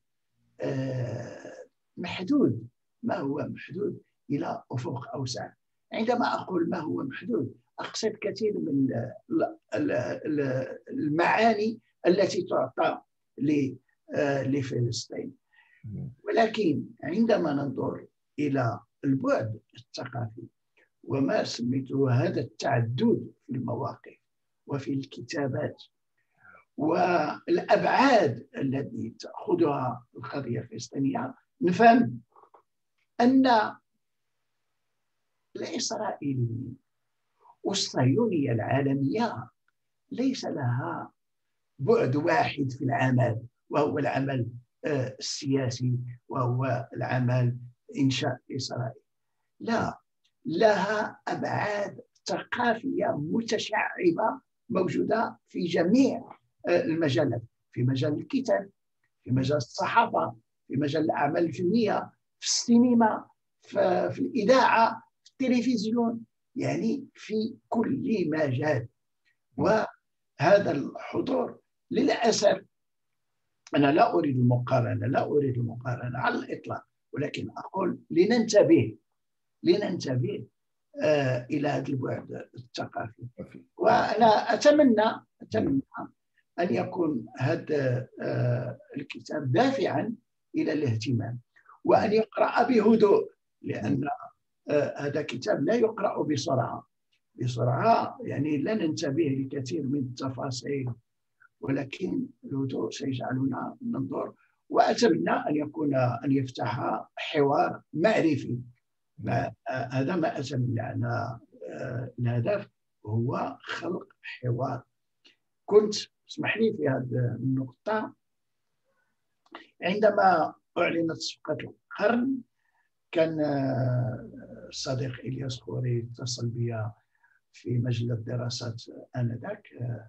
محدود ما هو محدود إلى أفق أوسع. عندما أقول ما هو محدود أقصد كثير من المعاني التي تعطى لفلسطين، ولكن عندما ننظر إلى البعد الثقافي وما سميته هذا التعدد في المواقف وفي الكتابات والأبعاد التي تأخذها القضية الفلسطينية، نفهم أن الإسرائيليين والصهيونية العالمية ليس لها بعد واحد في العمل، وهو العمل السياسي، وهو العمل إنشاء إسرائيل. لا، لها أبعاد ثقافية متشعبة موجودة في جميع المجالات، في مجال الكتاب، في مجال الصحافة، في مجال الأعمال الفنية، في السينما، في الإذاعة، في التلفزيون، يعني في كل مجال. وهذا الحضور للأسف أنا لا أريد المقارنة لا أريد المقارنة على الإطلاق، ولكن أقول لننتبه لننتبه آه إلى هذا البعد الثقافي. وأنا أتمنى أتمنى أن يكون هذا آه الكتاب دافعا إلى الاهتمام، وأن يقرأ بهدوء، لأن آه هذا كتاب لا يقرأ بسرعة بسرعة يعني لا ننتبه لكثير من التفاصيل، ولكن الهدوء سيجعلنا ننظر. وأتمنى أن يكون أن يفتح حوار معرفي. هذا ما أتمنى. أنا الهدف هو خلق حوار. كنت اسمح لي في هذه النقطة عندما أعلنت صفقة القرن كان الصديق إلياس خوري اتصل بي في مجلة دراسات آنذاك،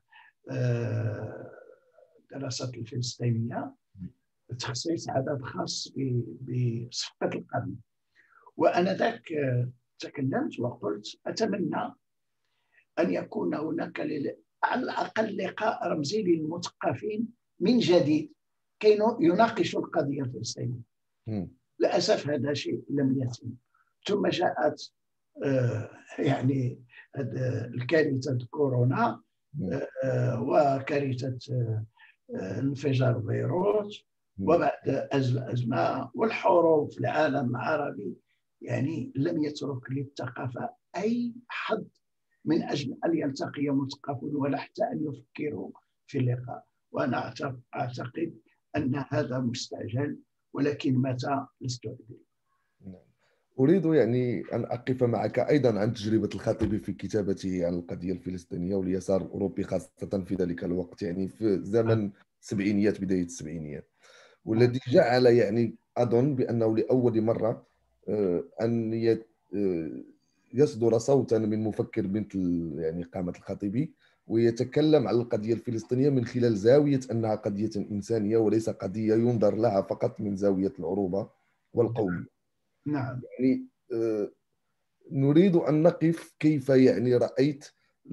دراسات الفلسطينية، تخصيص عدد خاص بصفقة القرن. وآنذاك تكلمت وقلت أتمنى أن يكون هناك على الأقل لقاء رمزي للمثقفين من جديد كي يناقشوا القضية الفلسطينية. للأسف هذا شيء لم يتم. ثم جاءت آه يعني الكارثة كورونا آه وكارثة آه انفجار بيروت، وبعد الأزمة والحروب في العالم العربي، يعني لم يترك للثقافة أي حظ من أجل أن يلتقي مثقفون ولا حتى أن يفكروا في اللقاء. وأنا أعتقد أن هذا مستعجل، ولكن متى لست أدري. أريد يعني أن أقف معك أيضا عن تجربة الخطيبي في كتابته عن القضية الفلسطينية واليسار الأوروبي خاصة في ذلك الوقت، يعني في زمن السبعينيات، بداية السبعينيات، والذي جعل يعني أظن بأنه لأول مرة أن يصدر صوتا من مفكر مثل يعني قامة الخطيبي ويتكلم عن القضية الفلسطينية من خلال زاوية أنها قضية إنسانية وليس قضية ينظر لها فقط من زاوية العروبة والقومية. نعم. يعني نريد أن نقف كيف يعني رأيت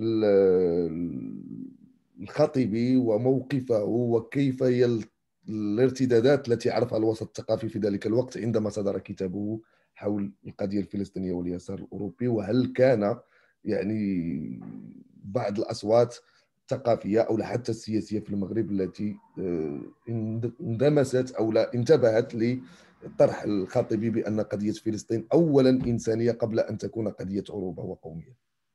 الخطيبي وموقفه وكيف هي الارتدادات التي عرفها الوسط الثقافي في ذلك الوقت عندما صدر كتابه حول القضية الفلسطينية واليسار الأوروبي، وهل كان يعني بعض الأصوات الثقافية أو حتى السياسية في المغرب التي اندمست أو لا انتبهت لطرح الخطيبي بأن قضية فلسطين أولا إنسانية قبل أن تكون قضية عروبة وقومية؟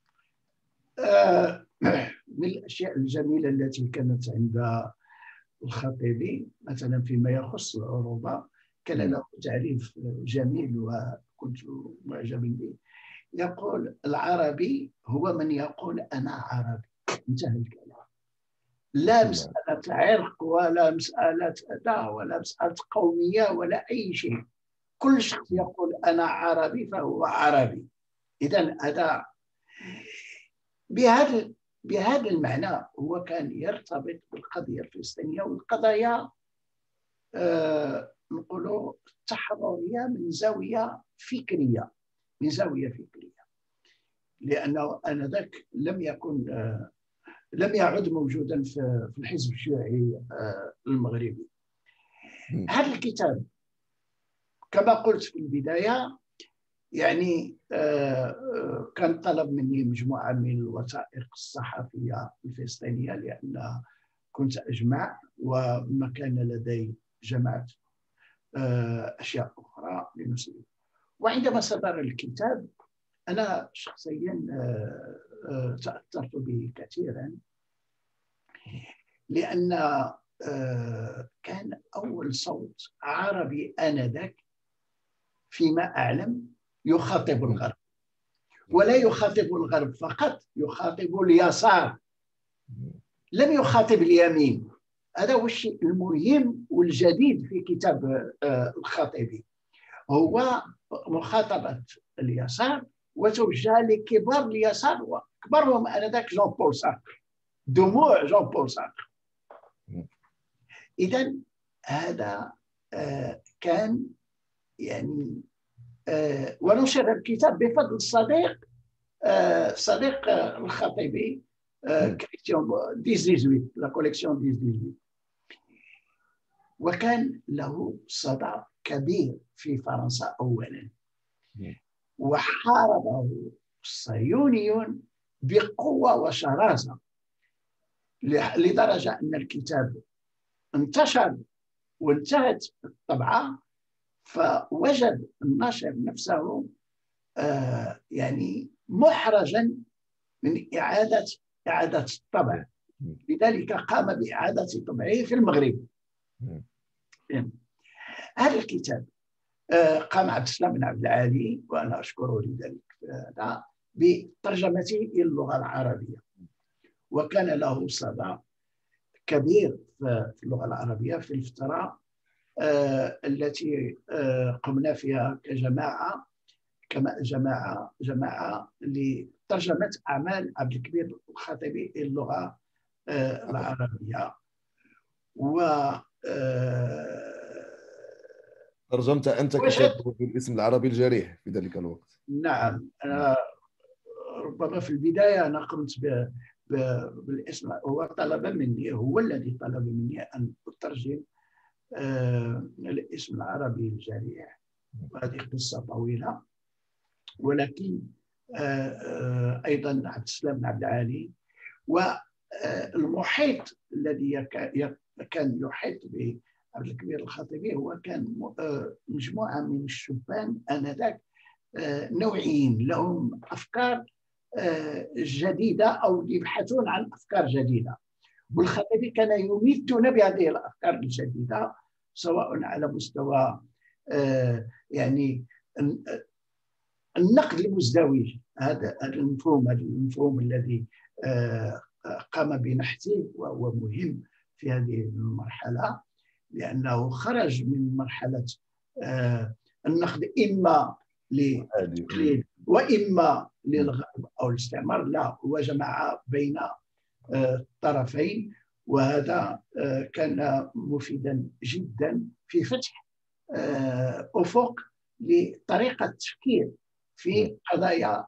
آه من الأشياء الجميلة التي كانت عند الخطيبي مثلا فيما يخص العروبة، كان له تعريف جميل وكنت معجبا به. يقول: العربي هو من يقول أنا عربي. انتهى الكلام. لا مسألة عرق ولا مسألة أداة ولا مسألة قومية ولا أي شيء. كل شخص يقول أنا عربي فهو عربي. إذن هذا بهذا بهذا المعنى هو كان يرتبط بالقضية الفلسطينية والقضايا آه نقولوا التحررية من زاوية فكرية من زاوية فكرية لأنه آنذاك لم يكن آه لم يعد موجودا في الحزب الشيوعي آه المغربي. هذا الكتاب كما قلت في البداية يعني آه كان طلب مني مجموعة من الوثائق الصحفية الفلسطينية لأن كنت أجمع، وما كان لدي جمعت آه أشياء أخرى لنسلم. وعندما صدر الكتاب أنا شخصيا آه آه تأثرت به كثيرا، لأن آه كان أول صوت عربي آنذاك فيما أعلم يخاطب الغرب، ولا يخاطب الغرب فقط، يخاطب اليسار، لم يخاطب اليمين. هذا هو الشيء المهم والجديد في كتاب الخطيبي، هو مخاطبة اليسار وتوجه لكبار اليسار وكبرهم آنذاك جون بول سارتر، دموع جون بول سارتر. إذن هذا كان يعني ونشر الكتاب بفضل الصديق صديق الخطيبي كوليكسيون ألف وتسعمائة وثمانية وثمانين، لا كوليكسيون ألف وتسعمائة وثمانية وثمانين، وكان له صدى كبير في فرنسا أولا، وحاربه الصهيونيون بقوة وشراسة لدرجة أن الكتاب انتشر وانتهت الطبعة، فوجد الناشر نفسه آه يعني محرجا من إعادة إعادة الطبع، لذلك قام بإعادة طبعه في المغرب. هذا الكتاب آه قام عبد السلام بن عبد العالي، وأنا أشكره لذلك بترجمته إلى اللغة العربية، وكان له صدى كبير في اللغة العربية في الفترة التي قمنا فيها كجماعة كما جماعة جماعة لترجمة أعمال عبد الكبير الخطيبي إلى اللغة العربية. و ترجمت أنت كتابه بالاسم العربي الجريح في ذلك الوقت. نعم، أنا ربما في البداية أنا قمت ب... ب... بالاسم، هو طلب مني، هو الذي طلب مني أن أترجم آه الاسم العربي الجريح، وهذه قصة طويلة. ولكن آه آه أيضا عبد السلام بن عبد العالي والمحيط الذي كان يحيط به عبد الكبير الخطيبي هو كان مجموعة من الشبان آنذاك نوعيين، لهم أفكار جديدة أو يبحثون عن أفكار جديدة، والخطيبي كان يميتنا بهذه الأفكار الجديدة، سواء على مستوى يعني النقد المزدوج، هذا المفهوم هذا المفهوم الذي قام بنحته وهو مهم في هذه المرحلة، لأنه خرج من مرحلة النقد إما للتقليد وإما للغرب أو الاستعمار، لا، هو جمع بين الطرفين، وهذا كان مفيدا جدا في فتح أفق لطريقة التفكير في قضايا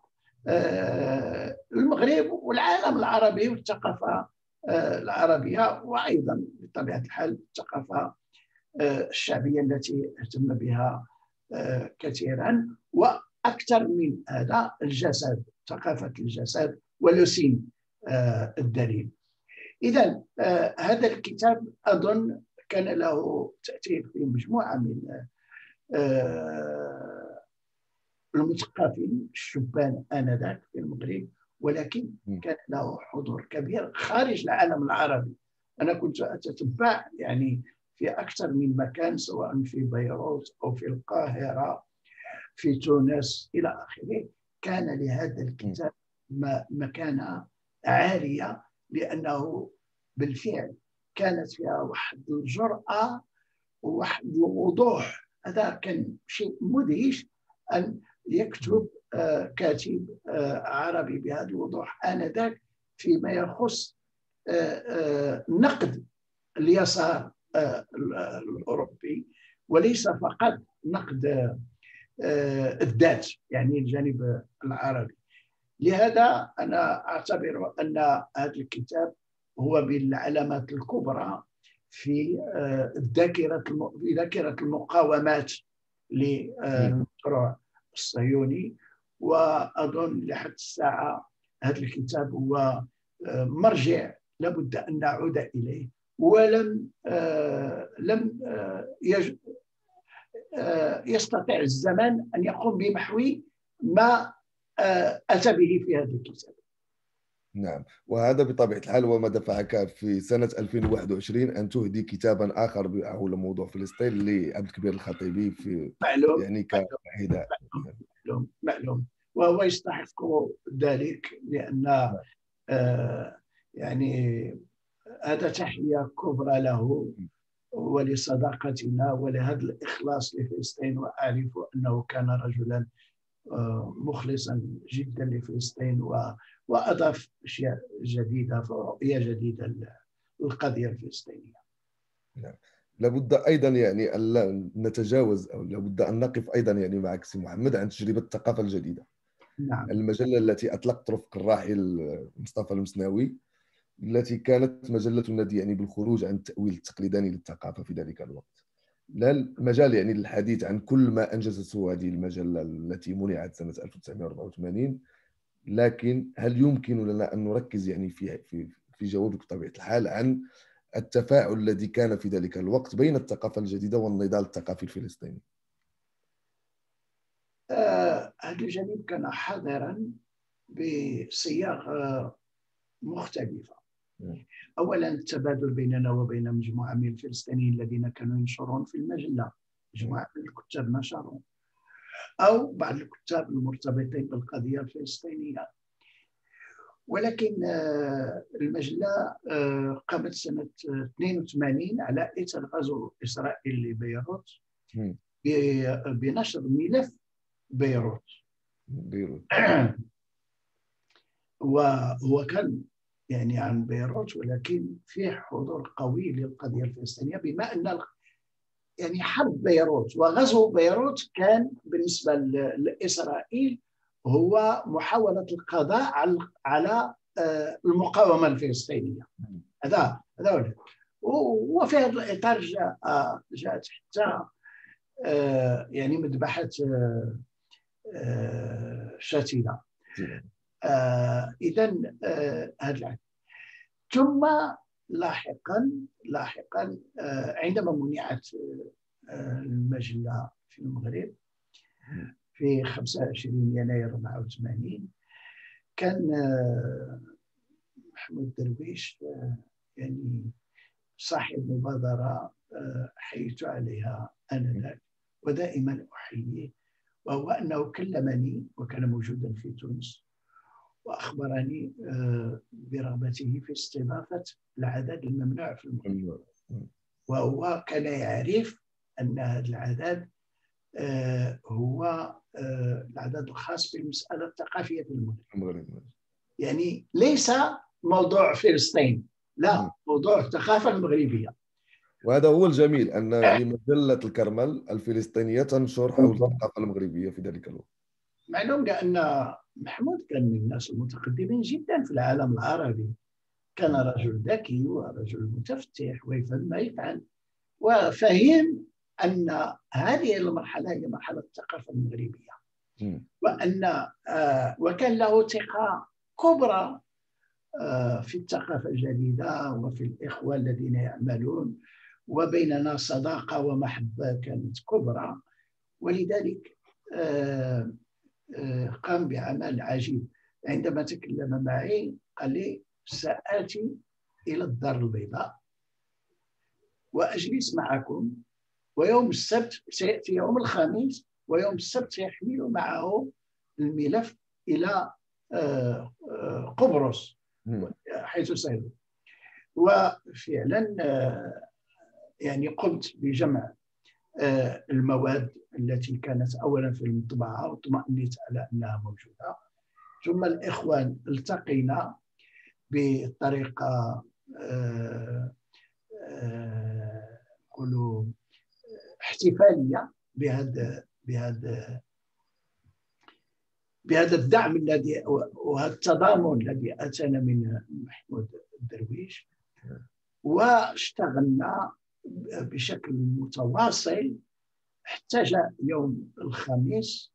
المغرب والعالم العربي والثقافة العربية، وأيضا بطبيعة الحال الثقافة الشعبية التي اهتم بها كثيرا. وأكثر من هذا الجسد، ثقافة الجسد ولوسين الدليل. إذن هذا الكتاب أظن كان له تأثير في مجموعة من المثقفين الشبان آنذاك في المغرب، ولكن كان له حضور كبير خارج العالم العربي. أنا كنت أتتبع يعني في أكثر من مكان، سواء في بيروت أو في القاهرة، في تونس إلى آخره. كان لهذا الكتاب مكانة عالية، لأنه بالفعل كانت فيها واحد الجرأة وواحد الوضوح. هذا كان شيء مدهش أن يكتب كاتب عربي بهذا الوضوح آنذاك فيما يخص نقد اليسار الأوروبي، وليس فقط نقد الذات، يعني الجانب العربي. لهذا أنا أعتبر أن هذا الكتاب هو بالعلامات الكبرى في ذاكرة في ذاكرة المقاومات للمشروع الصهيوني. وأظن لحد الساعة هذا الكتاب هو مرجع لابد أن نعود إليه، ولم لم يستطيع الزمن أن يقوم بمحو ما أتى به في هذا الكتاب. نعم، وهذا بطبيعة الحال هو ما دفعك في سنة ألفين وواحد وعشرين أن تهدي كتابا آخر حول موضوع فلسطين لعبد الكبير الخطيبي في معلوم يعني كحداء. معلوم معلوم وهو يستحق ذلك، لأن آه يعني هذا تحية كبرى له ولصداقتنا ولهذا الإخلاص لفلسطين. وأعرف أنه كان رجلا مخلصا جدا لفلسطين، وأضاف أشياء جديدة ورؤية جديدة للقضية الفلسطينية. نعم. لابد أيضا يعني أن نتجاوز أو لابد أن نقف أيضا يعني معك سي محمد عن تجربة الثقافة الجديدة. نعم. المجلة التي أطلقت رفق الراحل مصطفى المسناوي، التي كانت مجلة تنادي يعني بالخروج عن التأويل التقليدي للثقافة في ذلك الوقت. لا المجال يعني للحديث عن كل ما أنجزته هذه المجلة التي منعت سنة ألف وتسعمائة وأربعة وثمانين، لكن هل يمكن لنا أن نركز يعني في في في جوابك بطبيعة الحال عن التفاعل الذي كان في ذلك الوقت بين الثقافة الجديدة والنضال الثقافي الفلسطيني؟ آه هذا الجانب كان حاضرا بصياغ مختلفة. أولا التبادل بيننا وبين مجموعة من الفلسطينيين الذين كانوا ينشرون في المجلة، مجموعة من الكتاب نشروا، أو بعض الكتاب المرتبطين بالقضية الفلسطينية. ولكن المجلة قامت سنة اثنين وثمانين على إثر غزو إسرائيل لبيروت بنشر ملف بيروت. بيروت. وهو كان يعني عن بيروت، ولكن فيه حضور قوي للقضية الفلسطينية، بما أن يعني حرب بيروت وغزو بيروت كان بالنسبة لإسرائيل هو محاولة القضاء على المقاومة الفلسطينية. هذا هذا وفي هذا الإطار جاء جاءت حتى يعني مذبحة شتيلة. إذا هذا ثم لاحقا لاحقا عندما منعت المجلة في المغرب في خمسة وعشرين يناير أربعة وثمانين، كان محمود درويش يعني صاحب مبادرة حييت عليها آنذاك ودائما أحييه، وهو أنه كلمني وكان موجودا في تونس وأخبرني برغبته في استضافة العدد الممنوع في المغرب، وهو كان يعرف أن هذا العدد هو العدد الخاص بالمسألة الثقافية في المغرب، يعني ليس موضوع فلسطين، لا، موضوع الثقافة المغربية. وهذا هو الجميل، أن يعني مجلة الكرمل الفلسطينية تنشر حول الثقافة المغربية في ذلك الوقت. معلوم بأن محمود كان من الناس المتقدمين جدا في العالم العربي، كان رجل ذكي ورجل متفتح ويفهم ما يفعل، وفهم أن هذه المرحلة هي مرحلة الثقافة المغربية، وأن وكان له ثقة كبرى في الثقافة الجديدة وفي الإخوة الذين يعملون، وبيننا صداقة ومحبة كانت كبرى، ولذلك قام بعمل عجيب. عندما تكلم معي قال لي سآتي إلى الدار البيضاء وأجلس معكم، ويوم السبت سيأتي يوم الخميس، ويوم السبت سيحمل معه الملف إلى قبرص حيث سير. وفعلا يعني قمت بجمع المواد التي كانت أولا في المطبعة وطمأنيت على أنها موجودة، ثم الإخوان التقينا بطريقة نقولوا احتفالية بهذا بهذا بهذا الدعم الذي وهذا التضامن الذي أتانا من محمود درويش، واشتغلنا بشكل متواصل حتى جاء يوم الخميس،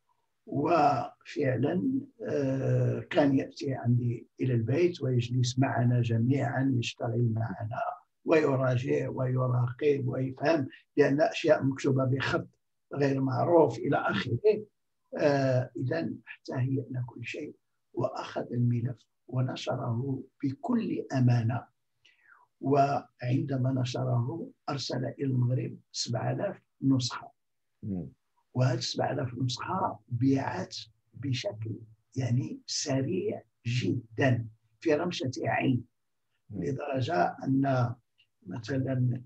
وفعلا كان يأتي عندي إلى البيت ويجلس معنا جميعا، يشتغل معنا ويراجع ويراقب ويفهم، لأن أشياء مكتوبة بخط غير معروف إلى آخره. إذا حتى هيئنا كل شيء، وأخذ الملف ونشره بكل أمانة، وعندما نشره أرسل إلى المغرب سبعة آلاف نسخة، وهذه سبعة آلاف نسخة بيعت بشكل يعني سريع جدا في رمشة عين، لدرجة أن مثلا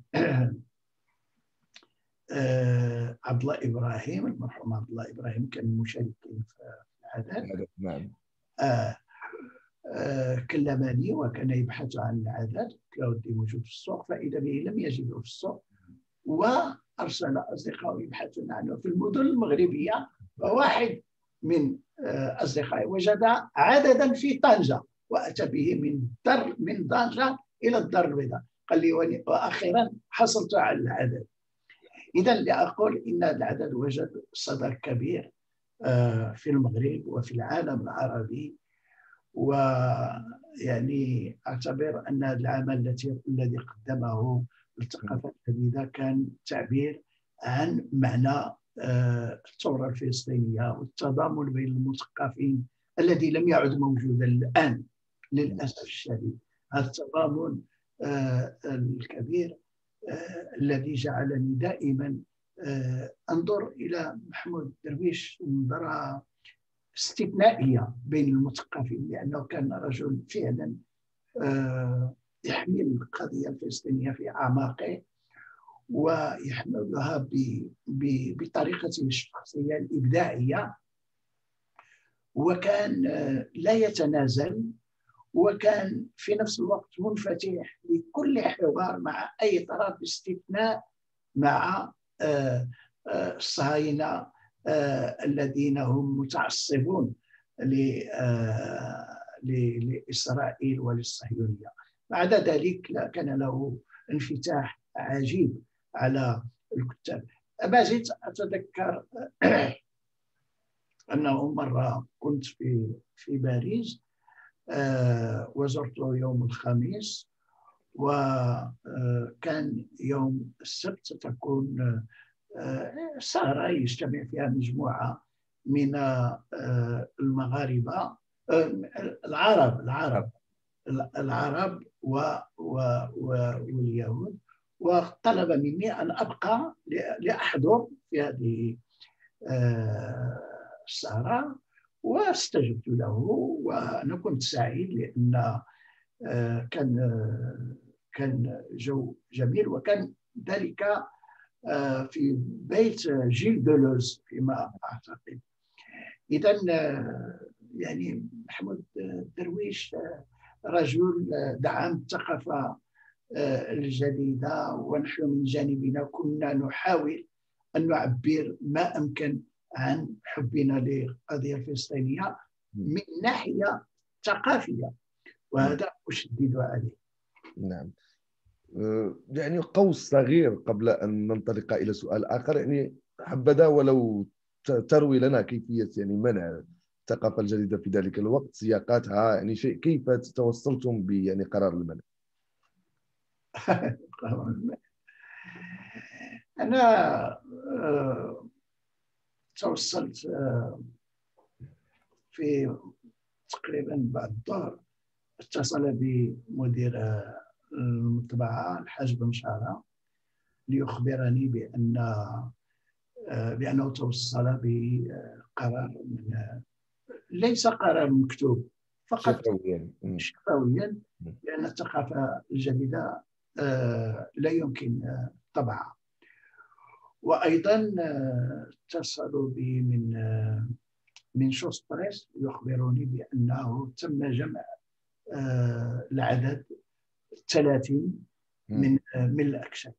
عبد الله إبراهيم، المرحوم عبد الله إبراهيم، كان مشاركين في العدد. نعم. آه آه كلمني وكان يبحث عن العدد، كلاودي موجود في السوق، فإذا به لم يجده في السوق، وأرسل أصدقائه يبحثون عنه في المدن المغربية، وواحد من آه أصدقائي وجد عددا في طنجة وأتى به من در من طنجة إلى الدار البيضاء، قال لي وأخيرا حصلت على العدد. إذا لأقول إن العدد وجد صدى كبير في المغرب وفي العالم العربي، ويعني أعتبر أن العمل التي الذي قدمه للثقافة الجديدة كان تعبير عن معنى الثورة الفلسطينية والتضامن بين المثقفين الذي لم يعد موجودا الآن للأسف الشديد. هذا التضامن الكبير الذي جعلني دائما أنظر إلى محمود درويش نظرة استثنائية بين المثقفين، لأنه كان رجل فعلا يحمل القضية الفلسطينية في أعماقه ويحملها بطريقته الشخصية الإبداعية، وكان لا يتنازل، وكان في نفس الوقت منفتح لكل حوار مع أي طرف باستثناء مع الصهاينة الذين هم متعصبون لإسرائيل وللصهيونية. بعد ذلك كان له انفتاح عجيب على الكتاب. ما زلت أتذكر أنه مرة كنت في في باريس وزرته يوم الخميس، وكان يوم السبت تكون سهرة يجتمع فيها مجموعة من المغاربة العرب العرب العرب واليهود، وطلب مني أن أبقى لأحضر في هذه السهرة، واستجبت له، وأنا كنت سعيد لأن كان كان جو جميل، وكان ذلك في بيت جيل دولوز فيما أعتقد. إذا يعني محمود درويش رجل دعم الثقافة الجديدة، ونحن من جانبنا كنا نحاول أن نعبر ما أمكن عن حبنا للقضية الفلسطينية من ناحية ثقافية، وهذا أشدد عليه. نعم. يعني قوس صغير قبل أن ننطلق إلى سؤال آخر، يعني حبذا ولو تروي لنا كيفية يعني منع الثقافة الجديدة في ذلك الوقت، سياقاتها، يعني شيء كيف توصلتم ب يعني قرار المنع؟ أنا توصلت في تقريبا بعد الظهر، اتصل بمدير المطبعة الحاج بن شارة ليخبرني بأن بأنه توصل بقرار من ليس قرار مكتوب، فقط شفويا شفويا، لأن الثقافة الجديدة لا يمكن طبعها. وأيضا اتصلوا بي من من شوس بريس يخبروني بأنه تم جمع العدد ثلاثين من من الأكشاك.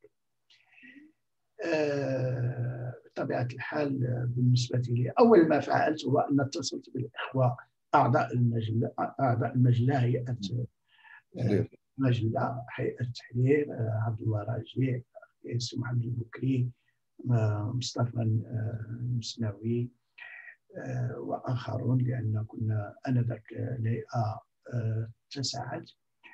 بطبيعة الحال بالنسبة لي أول ما فعلت هو أن اتصلت بالإخوة أعضاء المجلة أعضاء المجلة هيئة المجلة هيئة التحرير، عبد الله راجع، السي محمد البكري، مصطفى المسناوي وآخرون، لأن كنا آنذاك الهيئة اتسعت،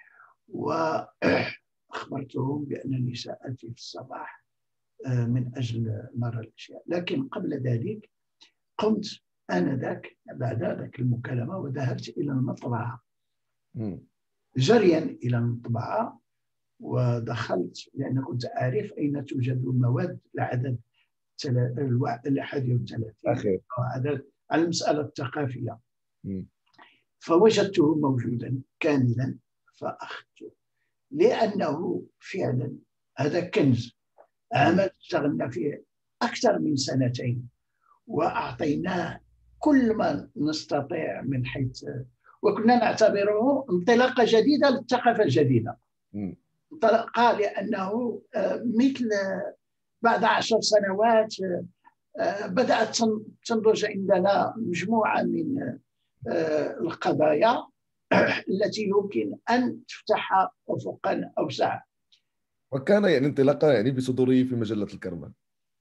وأخبرتهم بأنني سآتي في الصباح من أجل نرى الأشياء. لكن قبل ذلك قمت آنذاك بعد ذلك المكالمة وذهبت إلى المطبعة جريا إلى المطبعة، ودخلت لأن كنت أعرف أين توجد المواد العدد الحادي والثلاثين عدد على المسألة الثقافية، فوجدته موجودا كاملا فأخذته، لأنه فعلا هذا كنز، عمل اشتغلنا فيه أكثر من سنتين، وأعطيناه كل ما نستطيع من حيث، وكنا نعتبره انطلاقة جديدة للثقافة الجديدة. انطلاقة لأنه مثل بعد عشر سنوات بدأت تنضج عندنا مجموعة من القضايا التي يمكن أن تفتح أفقا أوسع. وكان يعني انطلاقة يعني بصدوره في مجلة الكرمان.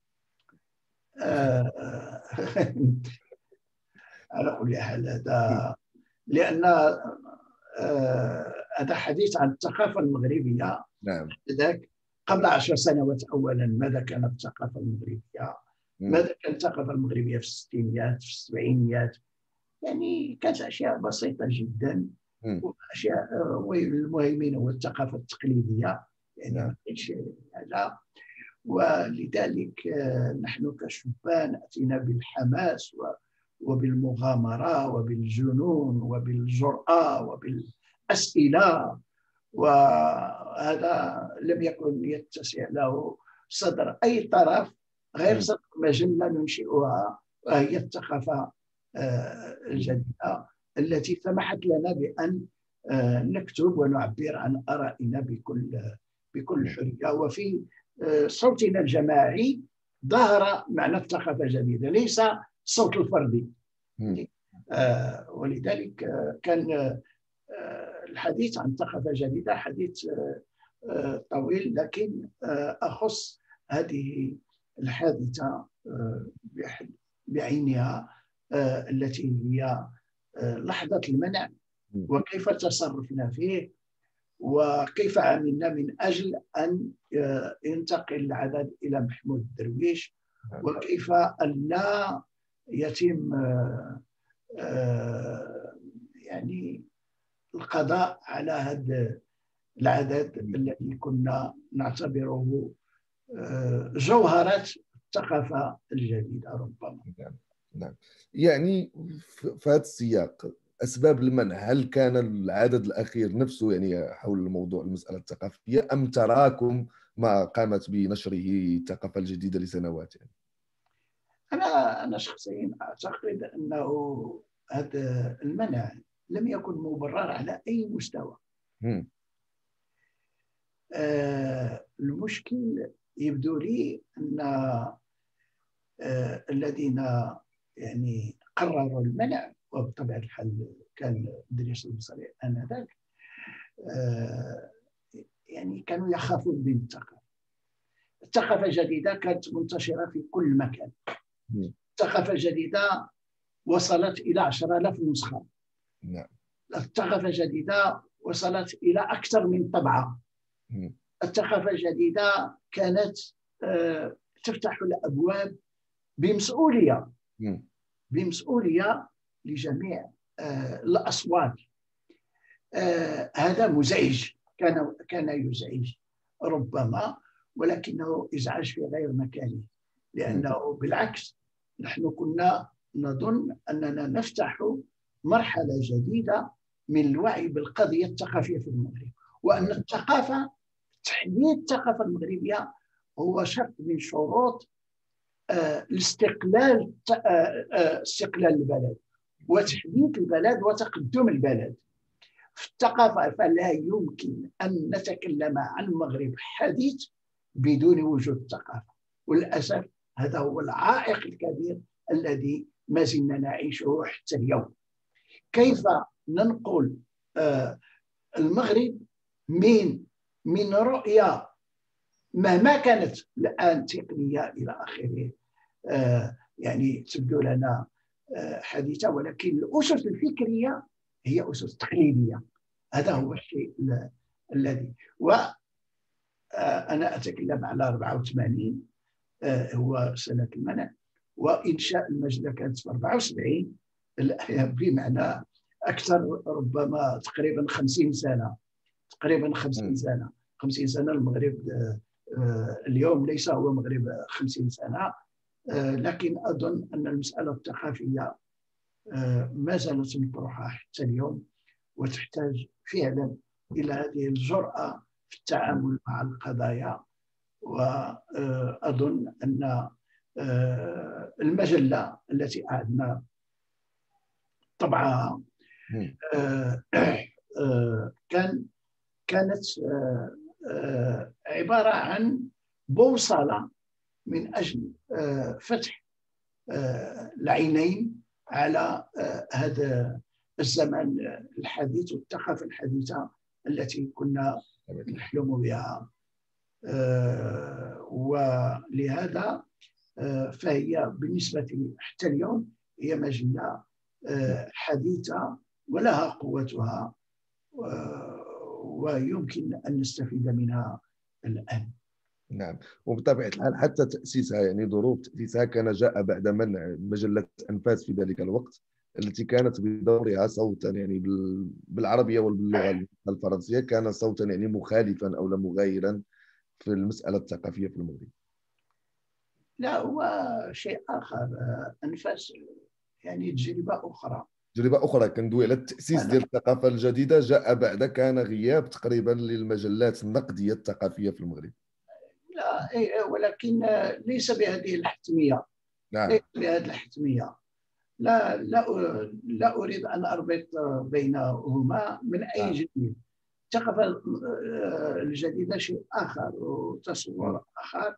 على كل حال هذا لأن هذا حديث عن الثقافة المغربية. نعم. ذاك قبل عشر سنوات أولا ماذا كانت الثقافة المغربية؟ ماذا كانت الثقافة المغربية في الستينيات في السبعينيات؟ يعني كانت أشياء بسيطة جدا، وأشياء المهيمنة هو الثقافة التقليدية، يعني ما كانش هذا. ولذلك نحن كشبان أتينا بالحماس وبالمغامرة وبالجنون وبالجرأة وبالأسئلة، وهذا لم يكن يتسع له صدر أي طرف غير صدر مجلة ننشئها، وهي الثقافة الجديدة التي سمحت لنا بأن نكتب ونعبر عن آرائنا بكل بكل حرية. وفي صوتنا الجماعي ظهر معنى الثقافة الجديدة، ليس الصوت الفردي. ولذلك كان الحديث عن ثقافة جديدة حديث طويل، لكن أخص هذه الحادثة بعينها التي هي لحظة المنع، وكيف تصرفنا فيه، وكيف عملنا من أجل أن ينتقل العدد إلى محمود الدرويش، وكيف أن لا يتم يعني القضاء على هذا العدد الذي كنا نعتبره جوهرة الثقافة الجديدة ربما. نعم نعم. يعني في هذا السياق أسباب المنع، هل كان العدد الأخير نفسه يعني حول الموضوع المسألة الثقافية، أم تراكم ما قامت بنشره الثقافة الجديدة لسنوات؟ يعني أنا أنا شخصيا أعتقد أنه هذا المنع لم يكن مبرر على أي مستوى. م. آه المشكل يبدو لي أن آه الذين يعني قرروا المنع، وبطبيعة الحال كان إدريس البصري آنذاك، آه يعني كانوا يخافون من الثقافة. الثقافة الجديدة كانت منتشرة في كل مكان. م. الثقافة الجديدة وصلت إلى عشرة آلاف نسخة. نعم. الثقافة الجديدة وصلت إلى أكثر من طبعة. م. الثقافة الجديدة كانت آه تفتح الأبواب بمسؤولية م. بمسؤولية لجميع آه الأصوات. آه هذا مزعج، كان كان يزعج ربما، ولكنه إزعاج في غير مكانه، لأنه بالعكس نحن كنا نظن أننا نفتح مرحلة جديدة من الوعي بالقضية الثقافية في المغرب، وأن الثقافة، تحديد الثقافة المغربية هو شرط من شروط آه الاستقلال آه آه استقلال البلد وتحديد البلد وتقدم البلد. في الثقافة فلا يمكن أن نتكلم عن المغرب حديث بدون وجود ثقافة، وللأسف هذا هو العائق الكبير الذي ما زلنا نعيشه حتى اليوم. كيف ننقل آه المغرب من من رؤية مهما كانت الآن تقنية إلى آخره آه يعني تبدو لنا آه حديثة، ولكن الأسس الفكرية هي أسس تقليدية. هذا هو الشيء الذي، وأنا أتكلم على أربعة وثمانين هو سنة المنع، وإنشاء المجلة كانت في أربعة وسبعين، بمعنى أكثر ربما تقريبا خمسين سنة تقريبا خمسين سنة خمسين سنة. المغرب اليوم ليس هو مغرب خمسين سنة، لكن أظن أن المسألة الثقافية ما زالت مطروحة حتى اليوم، وتحتاج فعلا إلى هذه الجرأة في التعامل مع القضايا. وأظن أن المجلة التي أعدنا طبعها كان كانت عبارة عن بوصلة من أجل فتح العينين على هذا الزمن الحديث والثقافة الحديثة التي كنا نحلم بها. ولهذا فهي بالنسبة لي حتى اليوم هي مجلة حديثة ولها قوتها، ويمكن أن نستفيد منها الآن. نعم، وبطبيعة الحال حتى تأسيسها، يعني ظروف تأسيسها كان جاء بعد منع مجلة أنفاس في ذلك الوقت، التي كانت بدورها صوتا يعني بالعربية وباللغة الفرنسية، كان صوتا يعني مخالفا أو مغايرا في المسألة الثقافية في المغرب. لا، هو شيء آخر. أنفاس يعني تجربة أخرى. تجربة أخرى كندوي على التأسيس ديال الثقافة الجديدة، جاء بعد كان غياب تقريبا للمجلات النقدية الثقافية في المغرب. لا، ولكن ليس بهذه الحتمية. نعم. ليس بهذه الحتمية. لا لا لا أريد أن أربط بينهما من أي جانب. الثقافة الجديدة شيء آخر وتصور آخر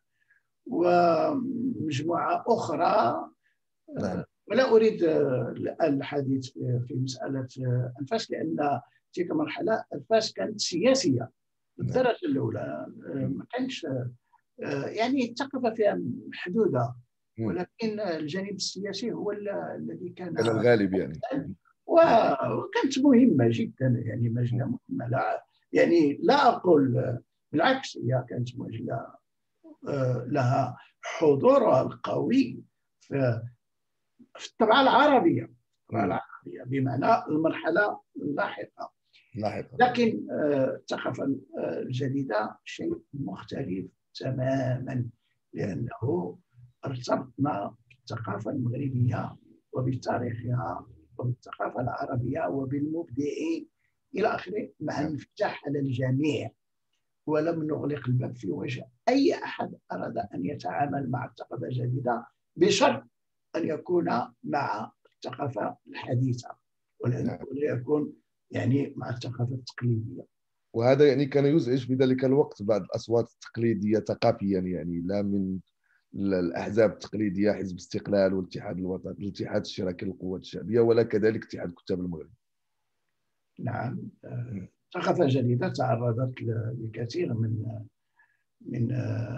ومجموعة أخرى. نعم. ولا أريد الآن الحديث في مسألة أنفاس، لأن تلك المرحلة أنفاس كانت سياسية بالدرجة الأولى. ما كانش يعني الثقافة فيها محدودة، ولكن الجانب السياسي هو الذي كان كان الغالب يعني. وكانت مهمة جدا، يعني مجلة مهمة. لا يعني لا أقول، بالعكس هي كانت مجلة لها حضورها القوي في في الطبعة العربية، الطبعة العربية بمعنى المرحلة اللاحقة. لاحقا. لكن الثقافة الجديدة شيء مختلف تماما، لأنه ارتبطنا بالثقافة المغربية وبتاريخها وبالثقافة العربية وبالمبدعين إلى آخره، مع انفتاح على الجميع، ولم نغلق الباب في وجه أي أحد أراد أن يتعامل مع الثقافة الجديدة، بشرط أن يكون مع الثقافة الحديثة ولا يكون يعني مع الثقافة التقليدية. وهذا يعني كان يزعج في ذلك الوقت بعض الأصوات التقليدية ثقافيا، يعني لا من الأحزاب التقليدية، حزب استقلال والاتحاد الوطني، الاتحاد الاشتراكي للقوات الشعبية، ولا كذلك اتحاد كتاب المغرب. نعم. الثقافة الجديدة تعرضت لكثير من من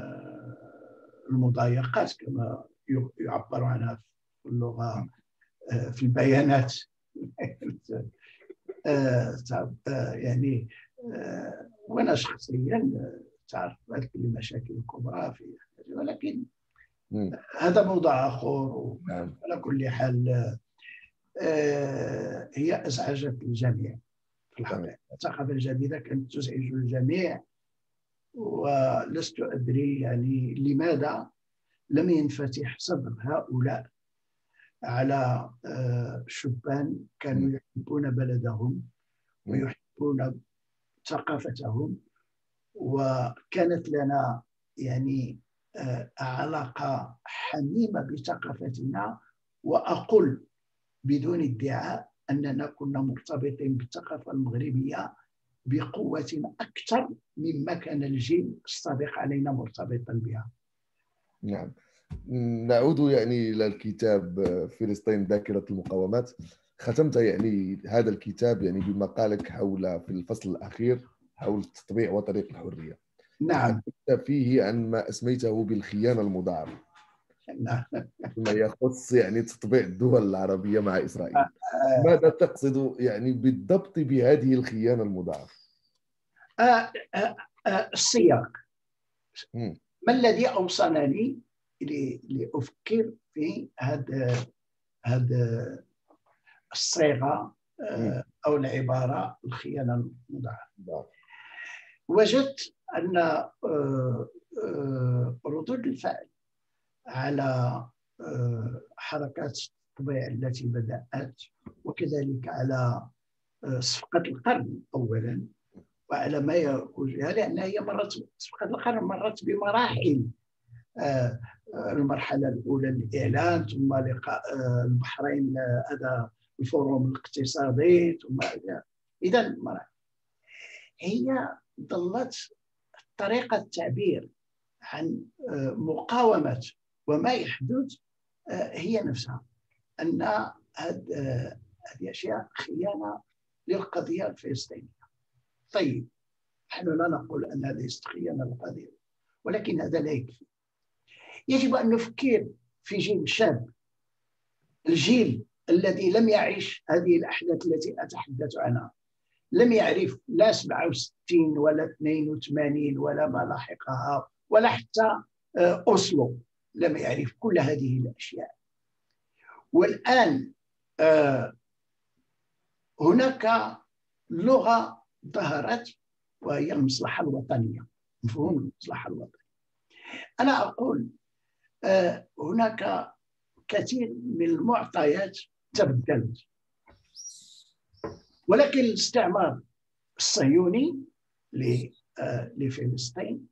المضايقات كما يعبر عنها في اللغة في البيانات. يعني وانا شخصيا تعرضت لمشاكل كبرى في، ولكن هذا موضوع اخر. على كل حال هي ازعجت الجميع في الحقيقه. الثقافه الجديده كانت تزعج الجميع، ولست ادري يعني لماذا لم ينفتح صدر هؤلاء على شبان كانوا يحبون بلدهم ويحبون ثقافتهم، وكانت لنا يعني علاقة حميمة بثقافتنا. وأقول بدون ادعاء أننا كنا مرتبطين بالثقافة المغربية بقوة أكثر مما كان الجيل السابق علينا مرتبطا بها. نعم. نعود يعني إلى الكتاب فلسطين ذاكرة المقاومات. ختمت يعني هذا الكتاب يعني بمقالك حول في الفصل الأخير حول التطبيع وطريق الحرية. نعم. تحدثت فيه عن ما أسميته بالخيانة المضاعفة. نعم. فيما يخص يعني تطبيع الدول العربية مع إسرائيل. ماذا تقصد يعني بالضبط بهذه الخيانة المضاعفة؟ السياق. ما الذي أوصلني لأفكر في هذا هذا الصيغة أو العبارة الخيانة المضاعفة؟ وجدت أن ردود الفعل على حركات التطبيع التي بدأت، وكذلك على صفقة القرن أولا، وعلى ما يوجهها، لأن هي مرت صفقة القرن مرت بمراحل. المرحلة الأولى الإعلان، ثم لقاء البحرين هذا الفوروم الاقتصادي، ثم إذا هي ظلت طريقة التعبير عن مقاومة وما يحدث هي نفسها، أن هذه أشياء خيانة للقضية الفلسطينية. طيب، نحن لا نقول أن هذه خيانة للقضية، ولكن هذا لا يكفي. يجب أن نفكر في جيل شاب، الجيل الذي لم يعيش هذه الأحداث التي أتحدث عنها، لم يعرف لا سبعة وستين ولا اثنين وثمانين ولا ما لاحقها ولا حتى أوسلو، لم يعرف كل هذه الأشياء. والآن هناك لغة ظهرت وهي المصلحة الوطنية، مفهوم المصلحة الوطنية. أنا أقول هناك كثير من المعطيات تبدلت، ولكن الاستعمار الصهيوني لفلسطين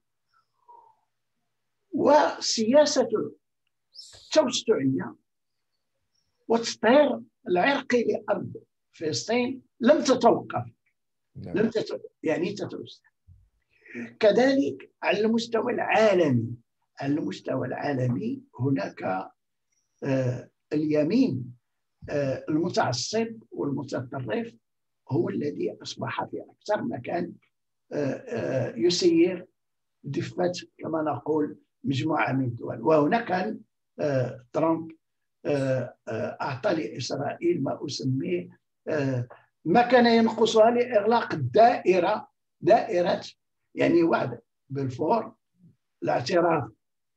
وسياسة التوسعية والتطهير العرقي لأرض فلسطين لم تتوقف، لم تتوقف يعني تتوسع. كذلك على المستوى العالمي، على المستوى العالمي هناك آه اليمين آه المتعصب والمتطرف هو الذي أصبح في أكثر مكان آه آه يسير دفة كما نقول مجموعة من الدول. وهنا كان آه ترامب آه آه أعطى لإسرائيل ما أسميه آه ما كان ينقصها لإغلاق الدائرة، دائرة يعني وعد بالفور الاعتراف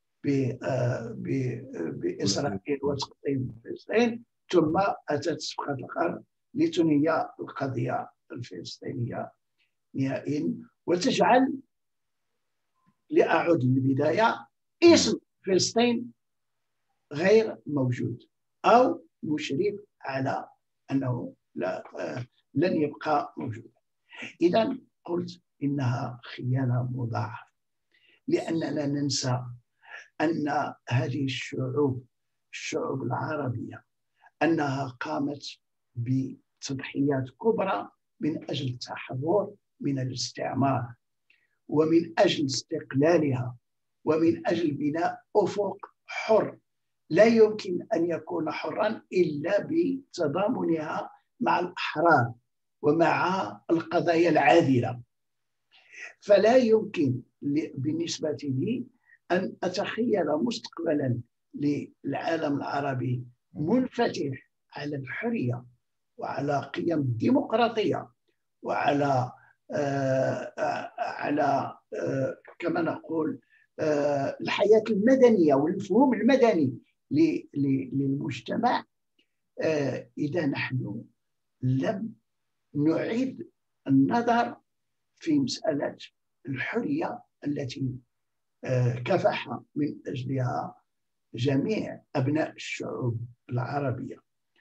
بإسرائيل وتقسيم فلسطين، ثم أتت صفقة القرن لتنهي القضية الفلسطينية نهائيا وتجعل، لأعود للبداية، اسم فلسطين غير موجود أو مشرف على أنه لا لن يبقى موجودا. إذا قلت إنها خيانة مضاعفة، لأننا ننسى أن هذه الشعوب الشعوب العربية أنها قامت بتضحيات كبرى من أجل التحرر من الاستعمار ومن أجل استقلالها ومن أجل بناء أفق حر لا يمكن أن يكون حرا إلا بتضامنها مع الأحرار ومع القضايا العادلة. فلا يمكن بالنسبة لي أن أتخيل مستقبلا للعالم العربي منفتح على الحرية وعلى قيم الديمقراطية وعلى آه على آه كما نقول آه الحياة المدنية والمفهوم المدني للمجتمع آه إذا نحن لم نعيد النظر في مسألة الحرية التي آه كفح من أجلها جميع أبناء الشعوب العربية.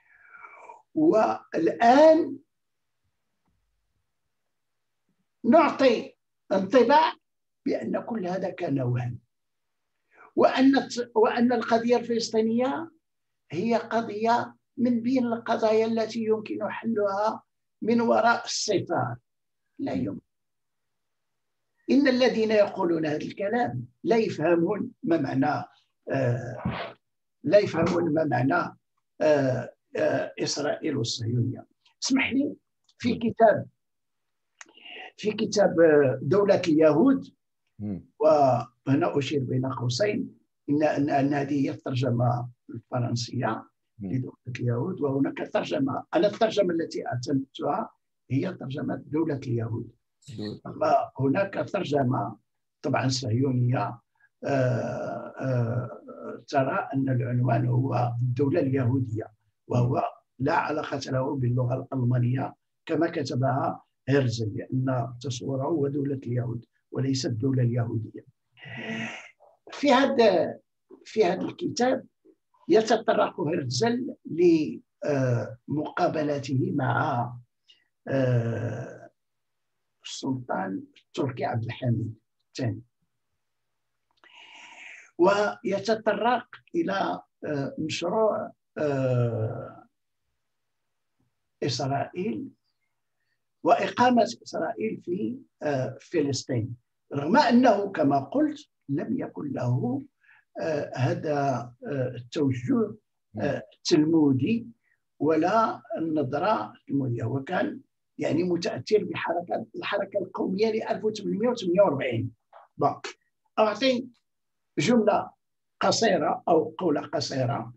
والآن نعطي انطباع بأن كل هذا كان وهم، وأن وأن القضية الفلسطينية هي قضية من بين القضايا التي يمكن حلها من وراء الستار. لا يمكن. إن الذين يقولون هذا الكلام لا يفهمون ما معنى آه لا يفهمون ما معنى آه آه إسرائيل والصهيونية. اسمح لي، في كتاب في كتاب دولة اليهود، وهنا أشير بين قوسين إن أن هذه هي الترجمة الفرنسية لدولة اليهود، وهناك ترجمة، أنا الترجمة التي اعتمدتها هي ترجمة دولة اليهود. هناك ترجمة طبعا صهيونية آه آه ترى أن العنوان هو الدولة اليهودية، وهو لا علاقة له باللغة الألمانية كما كتبها هرزل، لأن تصوره هو دولة اليهود وليس الدولة اليهودية. في هذا في هذا الكتاب يتطرق هرزل لمقابلته مع السلطان التركي عبد الحميد الثاني، ويتطرق إلى مشروع إسرائيل وإقامة إسرائيل في فلسطين، رغم أنه كما قلت لم يكن له هذا التوجه التلمودي ولا النظرة التلمودية، وكان يعني متأثر بحركة الحركة القومية ل ألف وثمانمئة وثمانية وأربعين. أعطي جملة قصيرة أو قولة قصيرة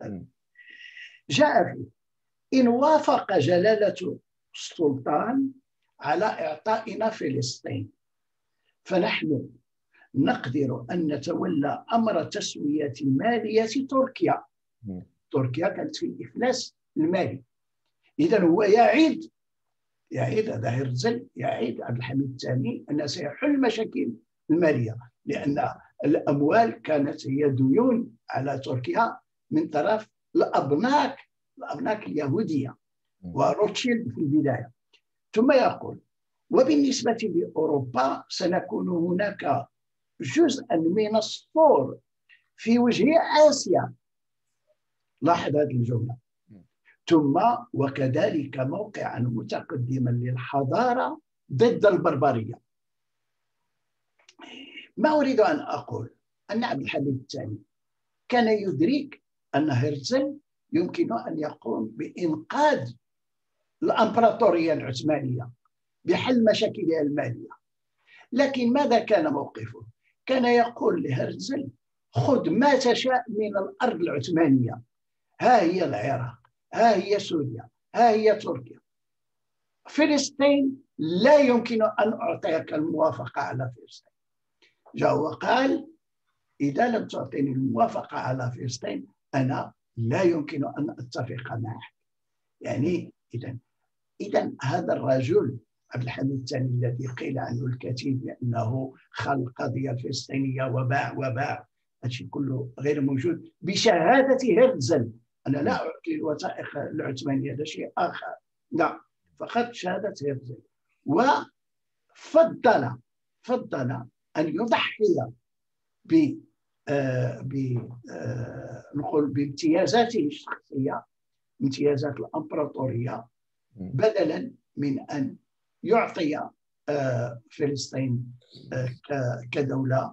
جاء فيه: إن وافق جلالة السلطان على إعطائنا فلسطين فنحن نقدر أن نتولى أمر تسوية مالية تركيا. تركيا كانت في الإفلاس المالي. إذن هو يعيد يعيد هذا هرزل يعيد عبد الحميد الثاني أنه سيحل مشاكل المالية، لأن الأموال كانت هي ديون على تركيا من طرف الأبناك الأبناك اليهودية وروتشيلد في البداية. ثم يقول: وبالنسبة لأوروبا سنكون هناك جزءا من السور في وجه آسيا. لاحظ هذه الجملة. ثم وكذلك موقعا متقدما للحضارة ضد البربرية. ما أريد أن أقول أن عبد الحميد الثاني كان يدرك أن هرتزل يمكن أن يقوم بإنقاذ الإمبراطورية العثمانية بحل مشاكلها المالية، لكن ماذا كان موقفه؟ كان يقول لهرتزل: خذ ما تشاء من الأرض العثمانية، ها هي العراق، ها هي سوريا، ها هي تركيا. فلسطين لا يمكن أن أعطيك الموافقة على فلسطين. جاء وقال: إذا لم تعطيني الموافقة على فلسطين أنا لا يمكن أن أتفق معك. يعني إذا إذا هذا الرجل عبد الحميد الثاني الذي قيل عنه الكثير بأنه خلق القضية الفلسطينية وباع وباع، هذا كله غير موجود بشهادة هرتزل. أنا لا أعطي الوثائق العثمانية، هذا شيء آخر، لا، فقط شهادة هرتزل. وفضل فضل أن يضحي ب نقول بامتيازاته الشخصية، امتيازات الإمبراطورية، بدلا من أن يعطي فلسطين كدولة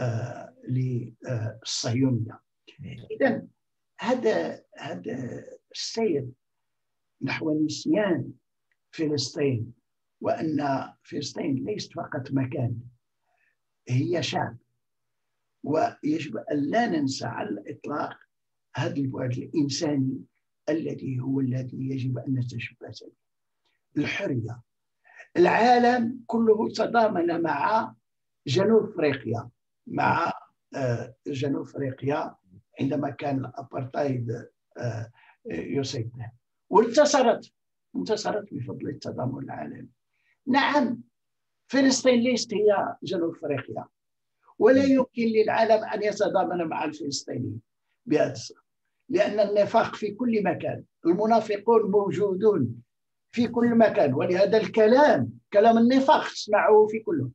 للصهيونية. إذن هذا هذا السير نحو نسيان فلسطين، وأن فلسطين ليست فقط مكان، هي شعب، ويجب أن لا ننسى على الإطلاق هذا البعد الإنساني الذي هو الذي يجب أن نتشبث به. الحرية. العالم كله تضامن مع جنوب أفريقيا، مع جنوب أفريقيا عندما كان الأبرتايد يسيطر، وانتصرت انتصرت بفضل التضامن العالمي. نعم، فلسطين ليست هي جنوب أفريقيا، ولا يمكن للعالم أن يتضامن مع الفلسطينيين بهذا السبب، لأن النفاق في كل مكان، المنافقون موجودون في كل مكان، ولهذا الكلام كلام النفاق تسمعه في كله.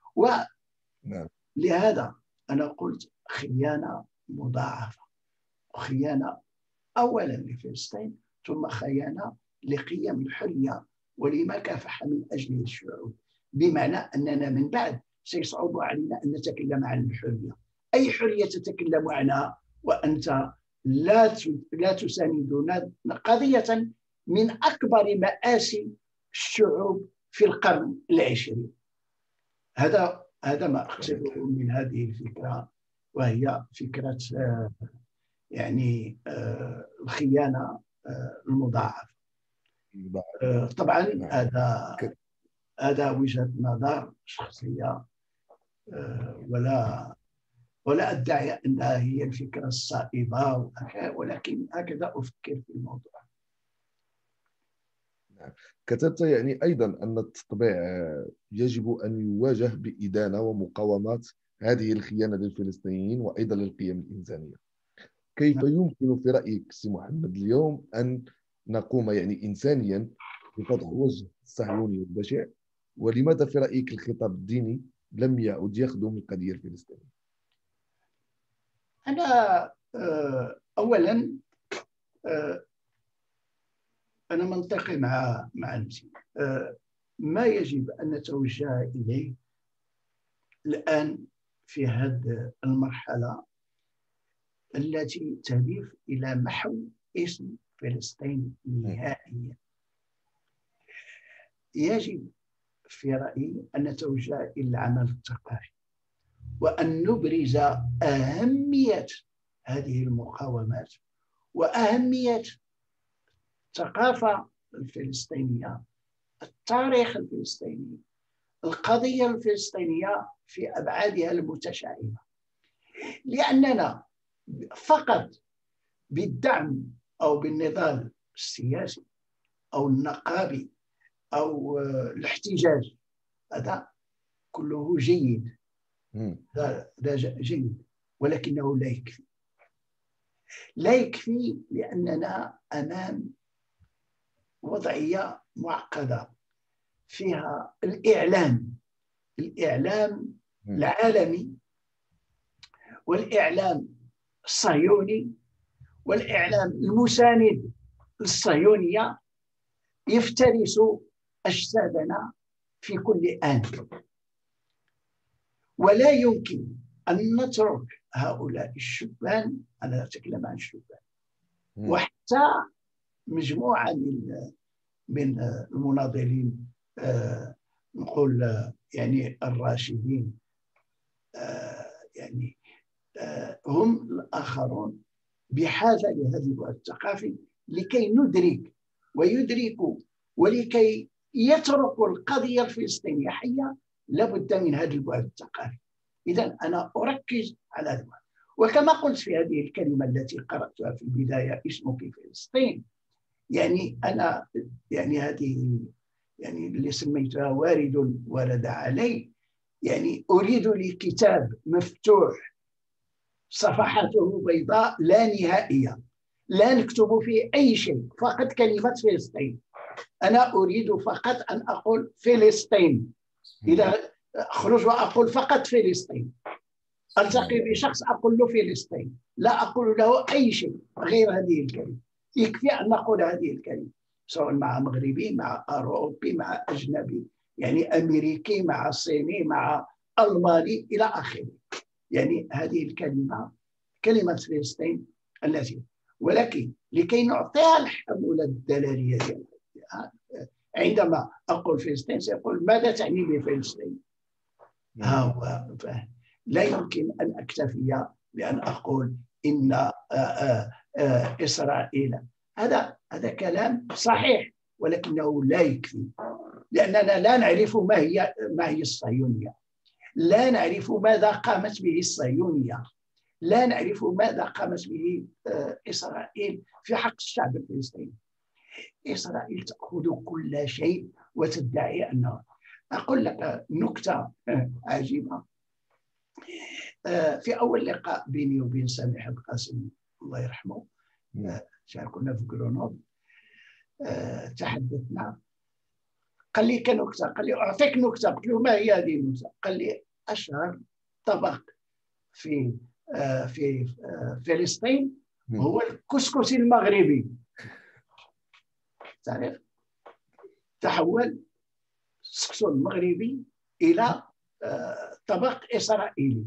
ولهذا أنا قلت خيانة مضاعفة، خيانة أولا لفلسطين، ثم خيانة لقيم الحرية ولما كافح من أجله الشعوب، بمعنى أننا من بعد سيصعب علينا أن نتكلم عن الحرية. أي حرية تتكلم عنها وأنت لا لا تساندنا قضية من أكبر مآسي الشعوب في القرن العشرين؟ هذا هذا ما أقصده من هذه الفكرة، وهي فكرة يعني الخيانة المضاعفة. طبعا هذا هذا وجهة نظر شخصية، ولا ولا أدعي أنها هي الفكرة الصائبة، ولكن هكذا أفكر في الموضوع. كتبت يعني أيضا أن التطبيع يجب أن يواجه بإدانة ومقاومات هذه الخيانة للفلسطينيين وأيضا للقيم الإنسانية. كيف يمكن في رأيك سي محمد اليوم أن نقوم يعني إنسانيا بفتح وجه الصهيوني البشع، ولماذا في رأيك الخطاب الديني لم يعد يخدم القضية الفلسطينية؟ أنا أولا أنا منطقي مع مع نفسي. ما يجب أن نتوجه إليه الآن في هذه المرحلة التي تهدف إلى محو اسم فلسطين نهائيا، يجب في رأيي أن نتوجه إلى العمل الثقافي، وأن نبرز أهمية هذه المقاومات وأهمية الثقافة الفلسطينية، التاريخ الفلسطيني، القضية الفلسطينية في أبعادها المتشعبة. لأننا فقط بالدعم أو بالنضال السياسي أو النقابي أو الاحتجاج، هذا كله جيد، هذا جيد، ولكنه لا يكفي. لا يكفي لأننا أمام وضعية معقدة فيها الإعلام الإعلام العالمي والإعلام الصهيوني والإعلام المساند للصهيونية يفترس أجسادنا في كل آن، ولا يمكن أن نترك هؤلاء الشبان، أنا أتكلم عن الشبان وحتى مجموعة من من المناضلين آه نقول آه يعني الراشدين آه يعني آه هم الآخرون بحاجة لهذا البعد الثقافي لكي ندرك ويدركوا ولكي يتركوا القضية الفلسطينية حية. لابد من هذا البعد الثقافي. إذا أنا أركز على هذا البعد، وكما قلت في هذه الكلمة التي قرأتها في البداية اسمك فلسطين، يعني أنا يعني هذه يعني اللي سميتها وارد ورد علي، يعني أريد لي كتاب مفتوح صفحاته بيضاء لا نهائية، لا نكتب فيه أي شيء، فقط كلمة فلسطين. أنا أريد فقط أن أقول فلسطين. إذا أخرج وأقول فقط فلسطين، ألتقي بشخص أقول له فلسطين، لا أقول له أي شيء غير هذه الكلمة. يكفي أن نقول هذه الكلمة، سواء مع مغربي مع أوروبي مع أجنبي، يعني أمريكي مع صيني مع ألماني إلى آخره. يعني هذه الكلمة كلمة فلسطين التي، ولكن لكي نعطيها الحمولة الدلالية ديالها، عندما أقول فلسطين سيقول ماذا تعني بفلسطين؟ ها هو لا يمكن أن أكتفي بأن أقول إن آآ آآ إسرائيل، هذا هذا كلام صحيح ولكنه لا يكفي، لأننا لا نعرف ما هي ما هي الصهيونية، لا نعرف ماذا قامت به الصهيونية، لا نعرف ماذا قامت به إسرائيل في حق الشعب الفلسطيني. إسرائيل تأخذ كل شيء وتدعي أنه، أقول لك نكتة عجيبة. في أول لقاء بيني وبين سامح القاسم الله يرحمه، كنا في غرونوبل، تحدثنا، قال لي كنكتة، قال لي أعطيك نكتة، قلت له ما هي هذه النكتة؟ قال لي أشهر طبق في في فلسطين هو الكسكس المغربي. تعرف، تحول الكسكس المغربي إلى طبق إسرائيلي.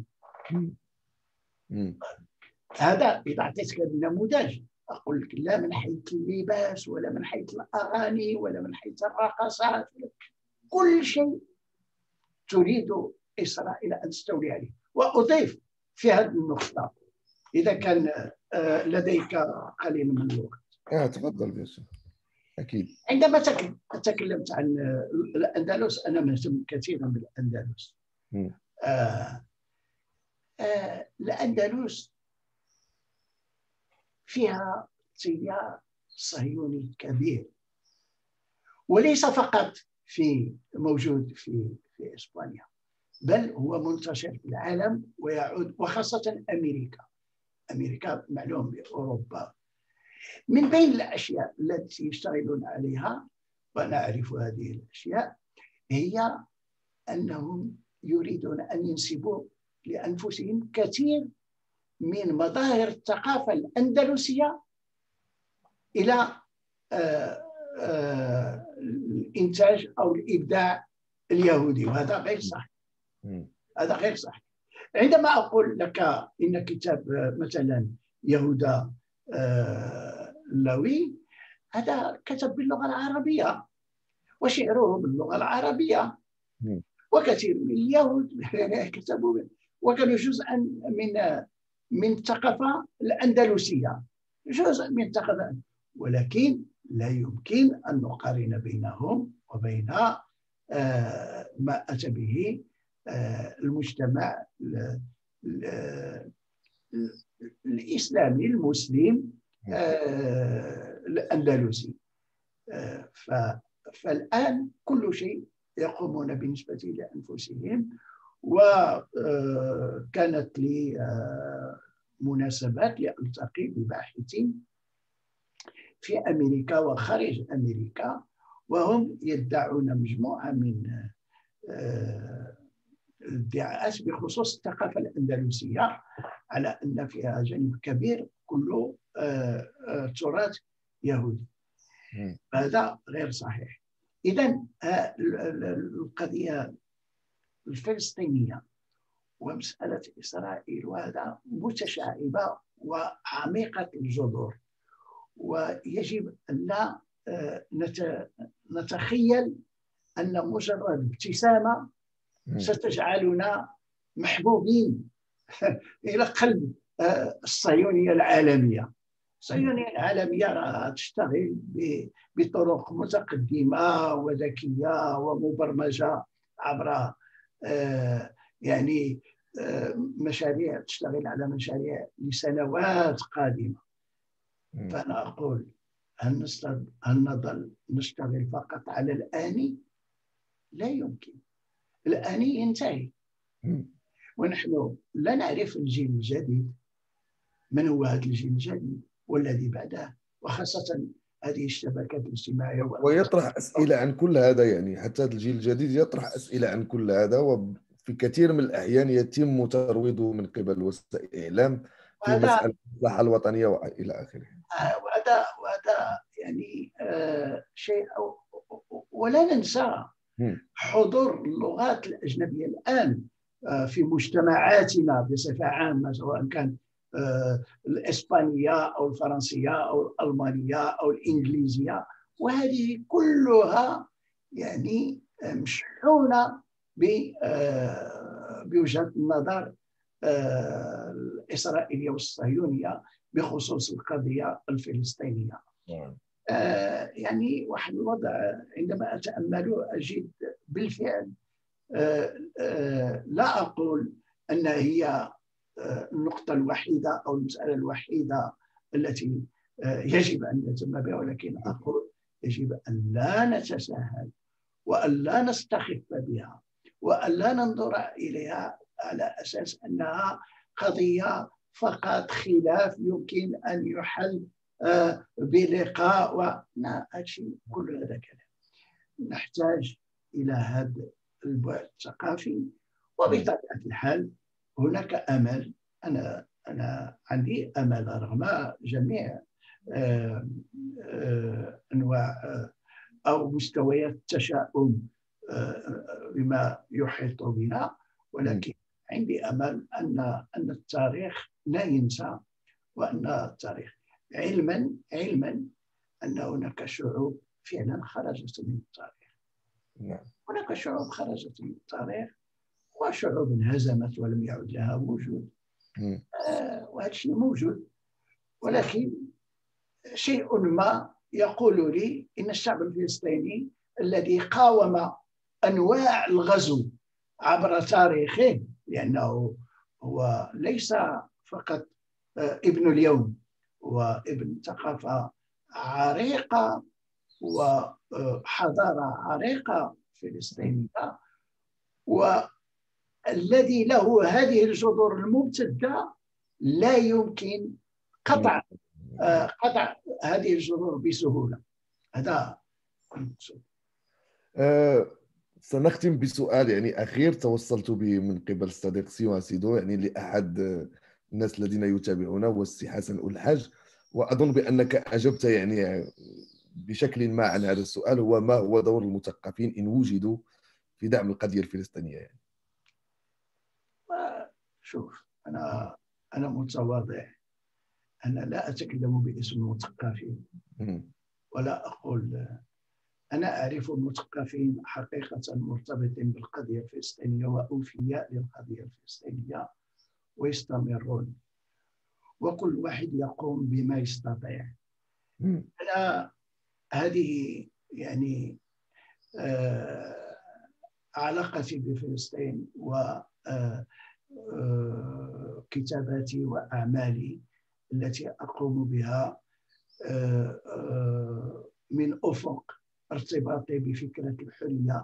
هذا إذا أعطيتك النموذج أقول لك لا من حيث اللباس ولا من حيث الأغاني ولا من حيث الرقصات، كل شيء تريد إسرائيل أن تستولي عليه. وأضيف في هذه النقطة إذا كان لديك قليل من الوقت. آه تفضل بيسو. أكيد. عندما تكلمت عن الأندلس، أنا مهتم كثيرا بالأندلس. آه آه الأندلس فيها تيار صهيوني كبير، وليس فقط في موجود في في إسبانيا، بل هو منتشر في العالم ويعود، وخاصة أمريكا. أمريكا معلوم بأوروبا. من بين الأشياء التي يشتغلون عليها وأنا أعرف هذه الأشياء هي أنهم يريدون أن ينسبوا لأنفسهم كثير من مظاهر الثقافة الأندلسية إلى الإنتاج أو الإبداع اليهودي، وهذا غير صحيح. هذا غير صحيح. عندما أقول لك إن كتاب مثلا يهودا اللوي هذا كتب باللغة العربية وشعره باللغة العربية، وكثير من اليهود كتبوا وكانوا جزءا من من الثقافة الأندلسية، جزء من الثقافة، ولكن لا يمكن أن نقارن بينهم وبين ما أتى به المجتمع الإسلامي المسلم الأندلسي. فالآن كل شيء يقومون بالنسبة لأنفسهم. وكانت لي مناسبات لألتقي بباحثين في أمريكا وخارج أمريكا، وهم يدعون مجموعة من الادعاءات بخصوص الثقافة الأندلسية، على أن فيها جانب كبير كله تراث يهودي. هذا غير صحيح. إذن القضية الفلسطينية ومسألة إسرائيل وهذا متشعبة وعميقة الجذور، ويجب أن لا نتخيل أن مجرد ابتسامة ستجعلنا محبوبين إلى قلب الصهيونية العالمية. الصهيونية العالمية تشتغل بطرق متقدمة وذكية ومبرمجة عبر يعني مشاريع، تشتغل على مشاريع لسنوات قادمة. فأنا أقول هل نظل نشتغل فقط على الآني؟ لا يمكن. الآني ينتهي، ونحن لا نعرف الجيل الجديد من هو هذا الجيل الجديد والذي بعده، وخاصة هذه الشبكات الاجتماعية. ويطرح أسئلة عن كل هذا، يعني حتى الجيل الجديد يطرح أسئلة عن كل هذا، وفي كثير من الأحيان يتم ترويضه من قبل وسائل الإعلام في مسألة المصلحة الوطنية وإلى آخره. وهذا وهذا يعني آه شيء، ولا ننسى حضور اللغات الأجنبية الآن آه في مجتمعاتنا بصفة عامة، سواء كان آه الإسبانية أو الفرنسية أو الألمانية أو الإنجليزية، وهذه كلها يعني مشحونة بوجهة النظر آه الإسرائيلية والصهيونية بخصوص القضية الفلسطينية. آه يعني واحد الوضع عندما أتأمله أجد بالفعل آه آه لا أقول أن هي آه النقطة الوحيدة أو المسألة الوحيدة التي آه يجب أن يتم بها، ولكن أقول يجب أن لا نتساهل وأن لا نستخف بها وأن لا ننظر إليها على أساس أنها قضية فقط خلاف يمكن أن يحل آه بلقاء و... لا، هادشي كل هذا كلام. نحتاج إلى هذا البعد الثقافي، وبطبيعة الحال هناك أمل. أنا أنا عندي أمل رغم جميع آه آه أنواع آه أو مستويات التشاؤم آه بما يحيط بنا، ولكن عندي أمل أن أن التاريخ لا ينسى، وأن التاريخ علما علما أن هناك شعوب فعلا خرجت من التاريخ. نعم. هناك شعوب خرجت من التاريخ وشعوب انهزمت ولم يعد لها وجود، آه وهذا الشيء موجود، ولكن شيء ما يقول لي إن الشعب الفلسطيني الذي قاوم أنواع الغزو عبر تاريخه، لأنه هو ليس فقط ابن اليوم، هو ابن ثقافة عريقة وحضارة عريقة فلسطينية، والذي له هذه الجذور الممتدة لا يمكن قطع قطع هذه الجذور بسهولة. هذا المقصود. أه سنختم بسؤال يعني أخير توصلت به من قبل الصديق سيوان سيدو، يعني لأحد الناس الذين يتابعونا، هو السي حسن الحاج، وأظن بأنك أجبت يعني بشكل ما عن هذا السؤال، هو ما هو دور المثقفين إن وجدوا في دعم القضية الفلسطينية؟ يعني شوف، أنا أنا متواضع، أنا لا أتكلم باسم المثقفين ولا أقول. أنا أعرف المثقفين حقيقة مرتبطين بالقضية الفلسطينية وأوفياء للقضية الفلسطينية ويستمرون، وكل واحد يقوم بما يستطيع. أنا هذه يعني آه علاقتي بفلسطين وكتاباتي وأعمالي التي أقوم بها آه آه من أفق ارتباطي بفكرة الحرية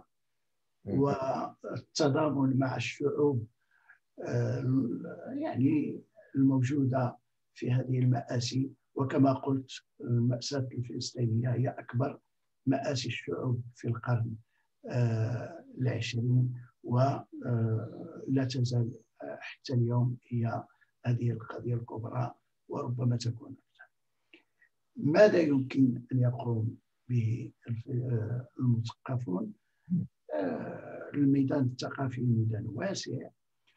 والتضامن مع الشعوب، يعني الموجودة في هذه المآسي. وكما قلت المأساة الفلسطينية هي أكبر مآسي الشعوب في القرن العشرين، ولا تزال حتى اليوم هي هذه القضية الكبرى، وربما تكون أكثر. ماذا يمكن أن يقوم به المثقفون؟ الميدان الثقافي ميدان واسع،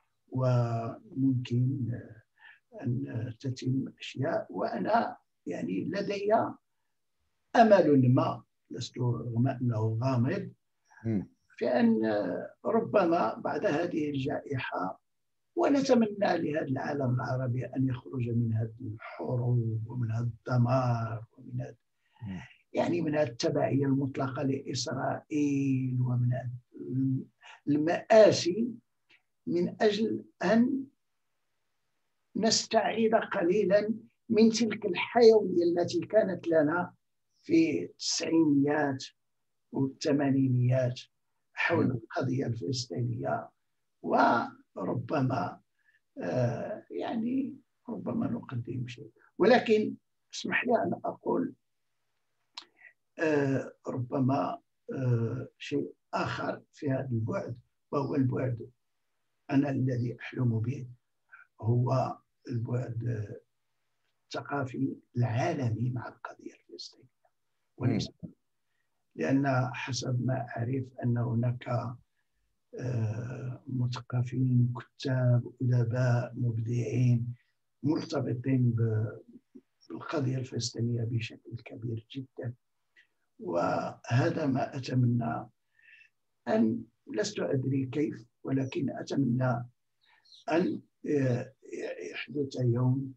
وممكن أن تتم أشياء، وأنا يعني لدي أمل ما، لست رغم أنه غامض، في أن ربما بعد هذه الجائحة، ونتمنى لهذا العالم العربي أن يخرج من هذه الحروب ومن هذا الدمار ومن هذا يعني من هذه التبعية المطلقة لإسرائيل ومن المآسي، من أجل أن نستعيد قليلا من تلك الحيوية التي كانت لنا في التسعينيات والثمانينيات حول القضية الفلسطينية. وربما آه يعني ربما نقدم شيء، ولكن اسمح لي أن أقول آه ربما آه شيء آخر في هذا البعد، وهو البعد أنا الذي أحلم به، هو البعد الثقافي العالمي مع القضية الفلسطينية، وليس لأن حسب ما أعرف أن هناك مثقفين، كتاب، أدباء، مبدعين مرتبطين بالقضية الفلسطينية بشكل كبير جدا. وهذا ما أتمنى أن، لست أدري كيف، ولكن أتمنى أن يحدث يوم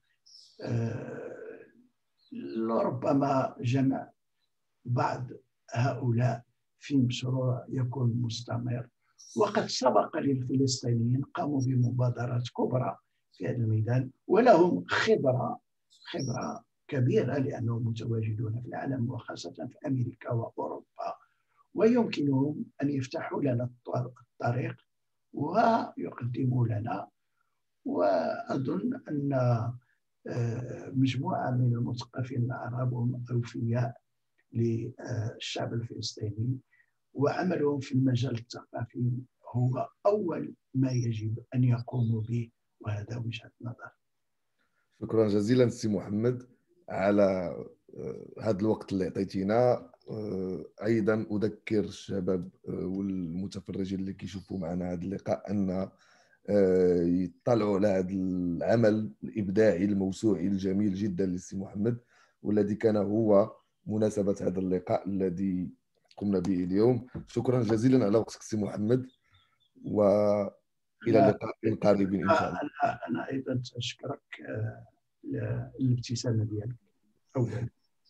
ربما جمع بعض هؤلاء في مشروع يكون مستمر. وقد سبق للفلسطينيين قاموا بمبادرات كبرى في هذا الميدان، ولهم خبرة خبرة كبيرة لأنهم متواجدون في العالم وخاصة في أمريكا وأوروبا، ويمكنهم أن يفتحوا لنا الطريق ويقدموا لنا. وأظن أن مجموعة من المثقفين العرب هم أوفياء للشعب الفلسطيني، وعملهم في المجال الثقافي هو أول ما يجب أن يقوموا به، وهذا وجهة نظر. شكرا جزيلا سي محمد على هذا الوقت اللي عطيتينا. أيضا أذكر الشباب والمتفرجين اللي كيشوفوا معنا هذا اللقاء أن يطلعوا على هذا العمل الإبداعي الموسوعي الجميل جدا لسي محمد، والذي كان هو مناسبة هذا اللقاء الذي قمنا به اليوم. شكرا جزيلا على وقتك سي محمد، وإلى اللقاء قريب إن شاء الله. أنا, أنا أيضا أشكرك الابتسامة ديالك أولا.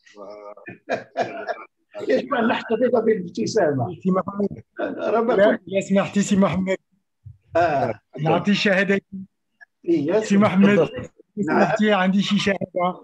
يجب أن نحتفظ بالابتسامة. سي محمد، لا سمحتي سي محمد، آه. نعطي شهادة سي محمد. سمحتي عندي شي شهادة.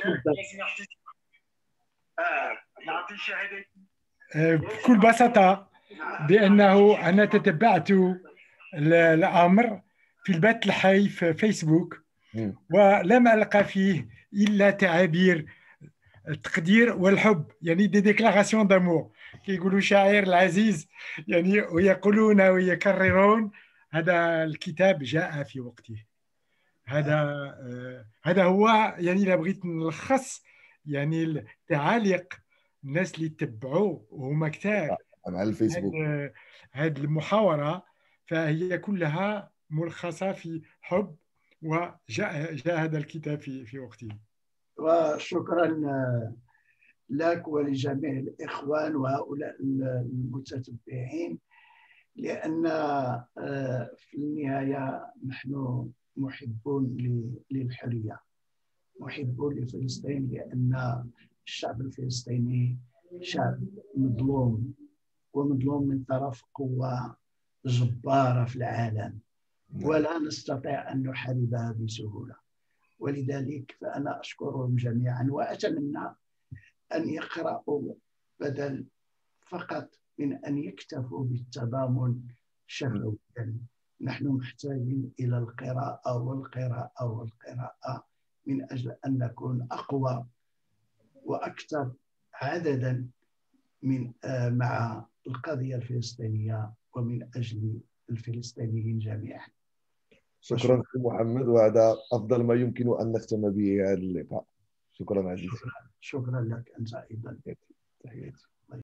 نعطي شهادة بكل بساطة بأنه أنا تتبعت الأمر في البث الحي في فيسبوك، ولم ألقى فيه إلا تعابير التقدير والحب، يعني دي ديكلاراسيون دامور كيقولوا شاعر العزيز، يعني ويقولون ويكررون هذا الكتاب جاء في وقته. هذا آه هذا هو يعني لا بغيت نلخص يعني التعاليق الناس اللي تبعوه وهما كثار على الفيسبوك هذه المحاورة، فهي كلها ملخصة في حب، وجاء جاء هذا الكتاب في في وقته. وشكرا لك ولجميع الإخوان وهؤلاء المتتبعين، لأن في النهاية نحن محبون للحرية، محبون لفلسطين، لأن الشعب الفلسطيني شعب مظلوم، ومظلوم من طرف قوة جبارة في العالم، ولا نستطيع أن نحاربها بسهولة. ولذلك فأنا أشكرهم جميعا، وأتمنى أن يقرأوا بدل فقط من أن يكتفوا بالتضامن شفويا، نحن محتاجين إلى القراءة والقراءة والقراءة من أجل أن نكون أقوى وأكثر عددا من مع القضية الفلسطينية ومن أجل الفلسطينيين جميعا. شكرا محمد، وهذا أفضل ما يمكن أن نختم به هذا اللقاء. شكرا عزيزي. شكرا, شكرا لك أنت أيضا. تحياتي.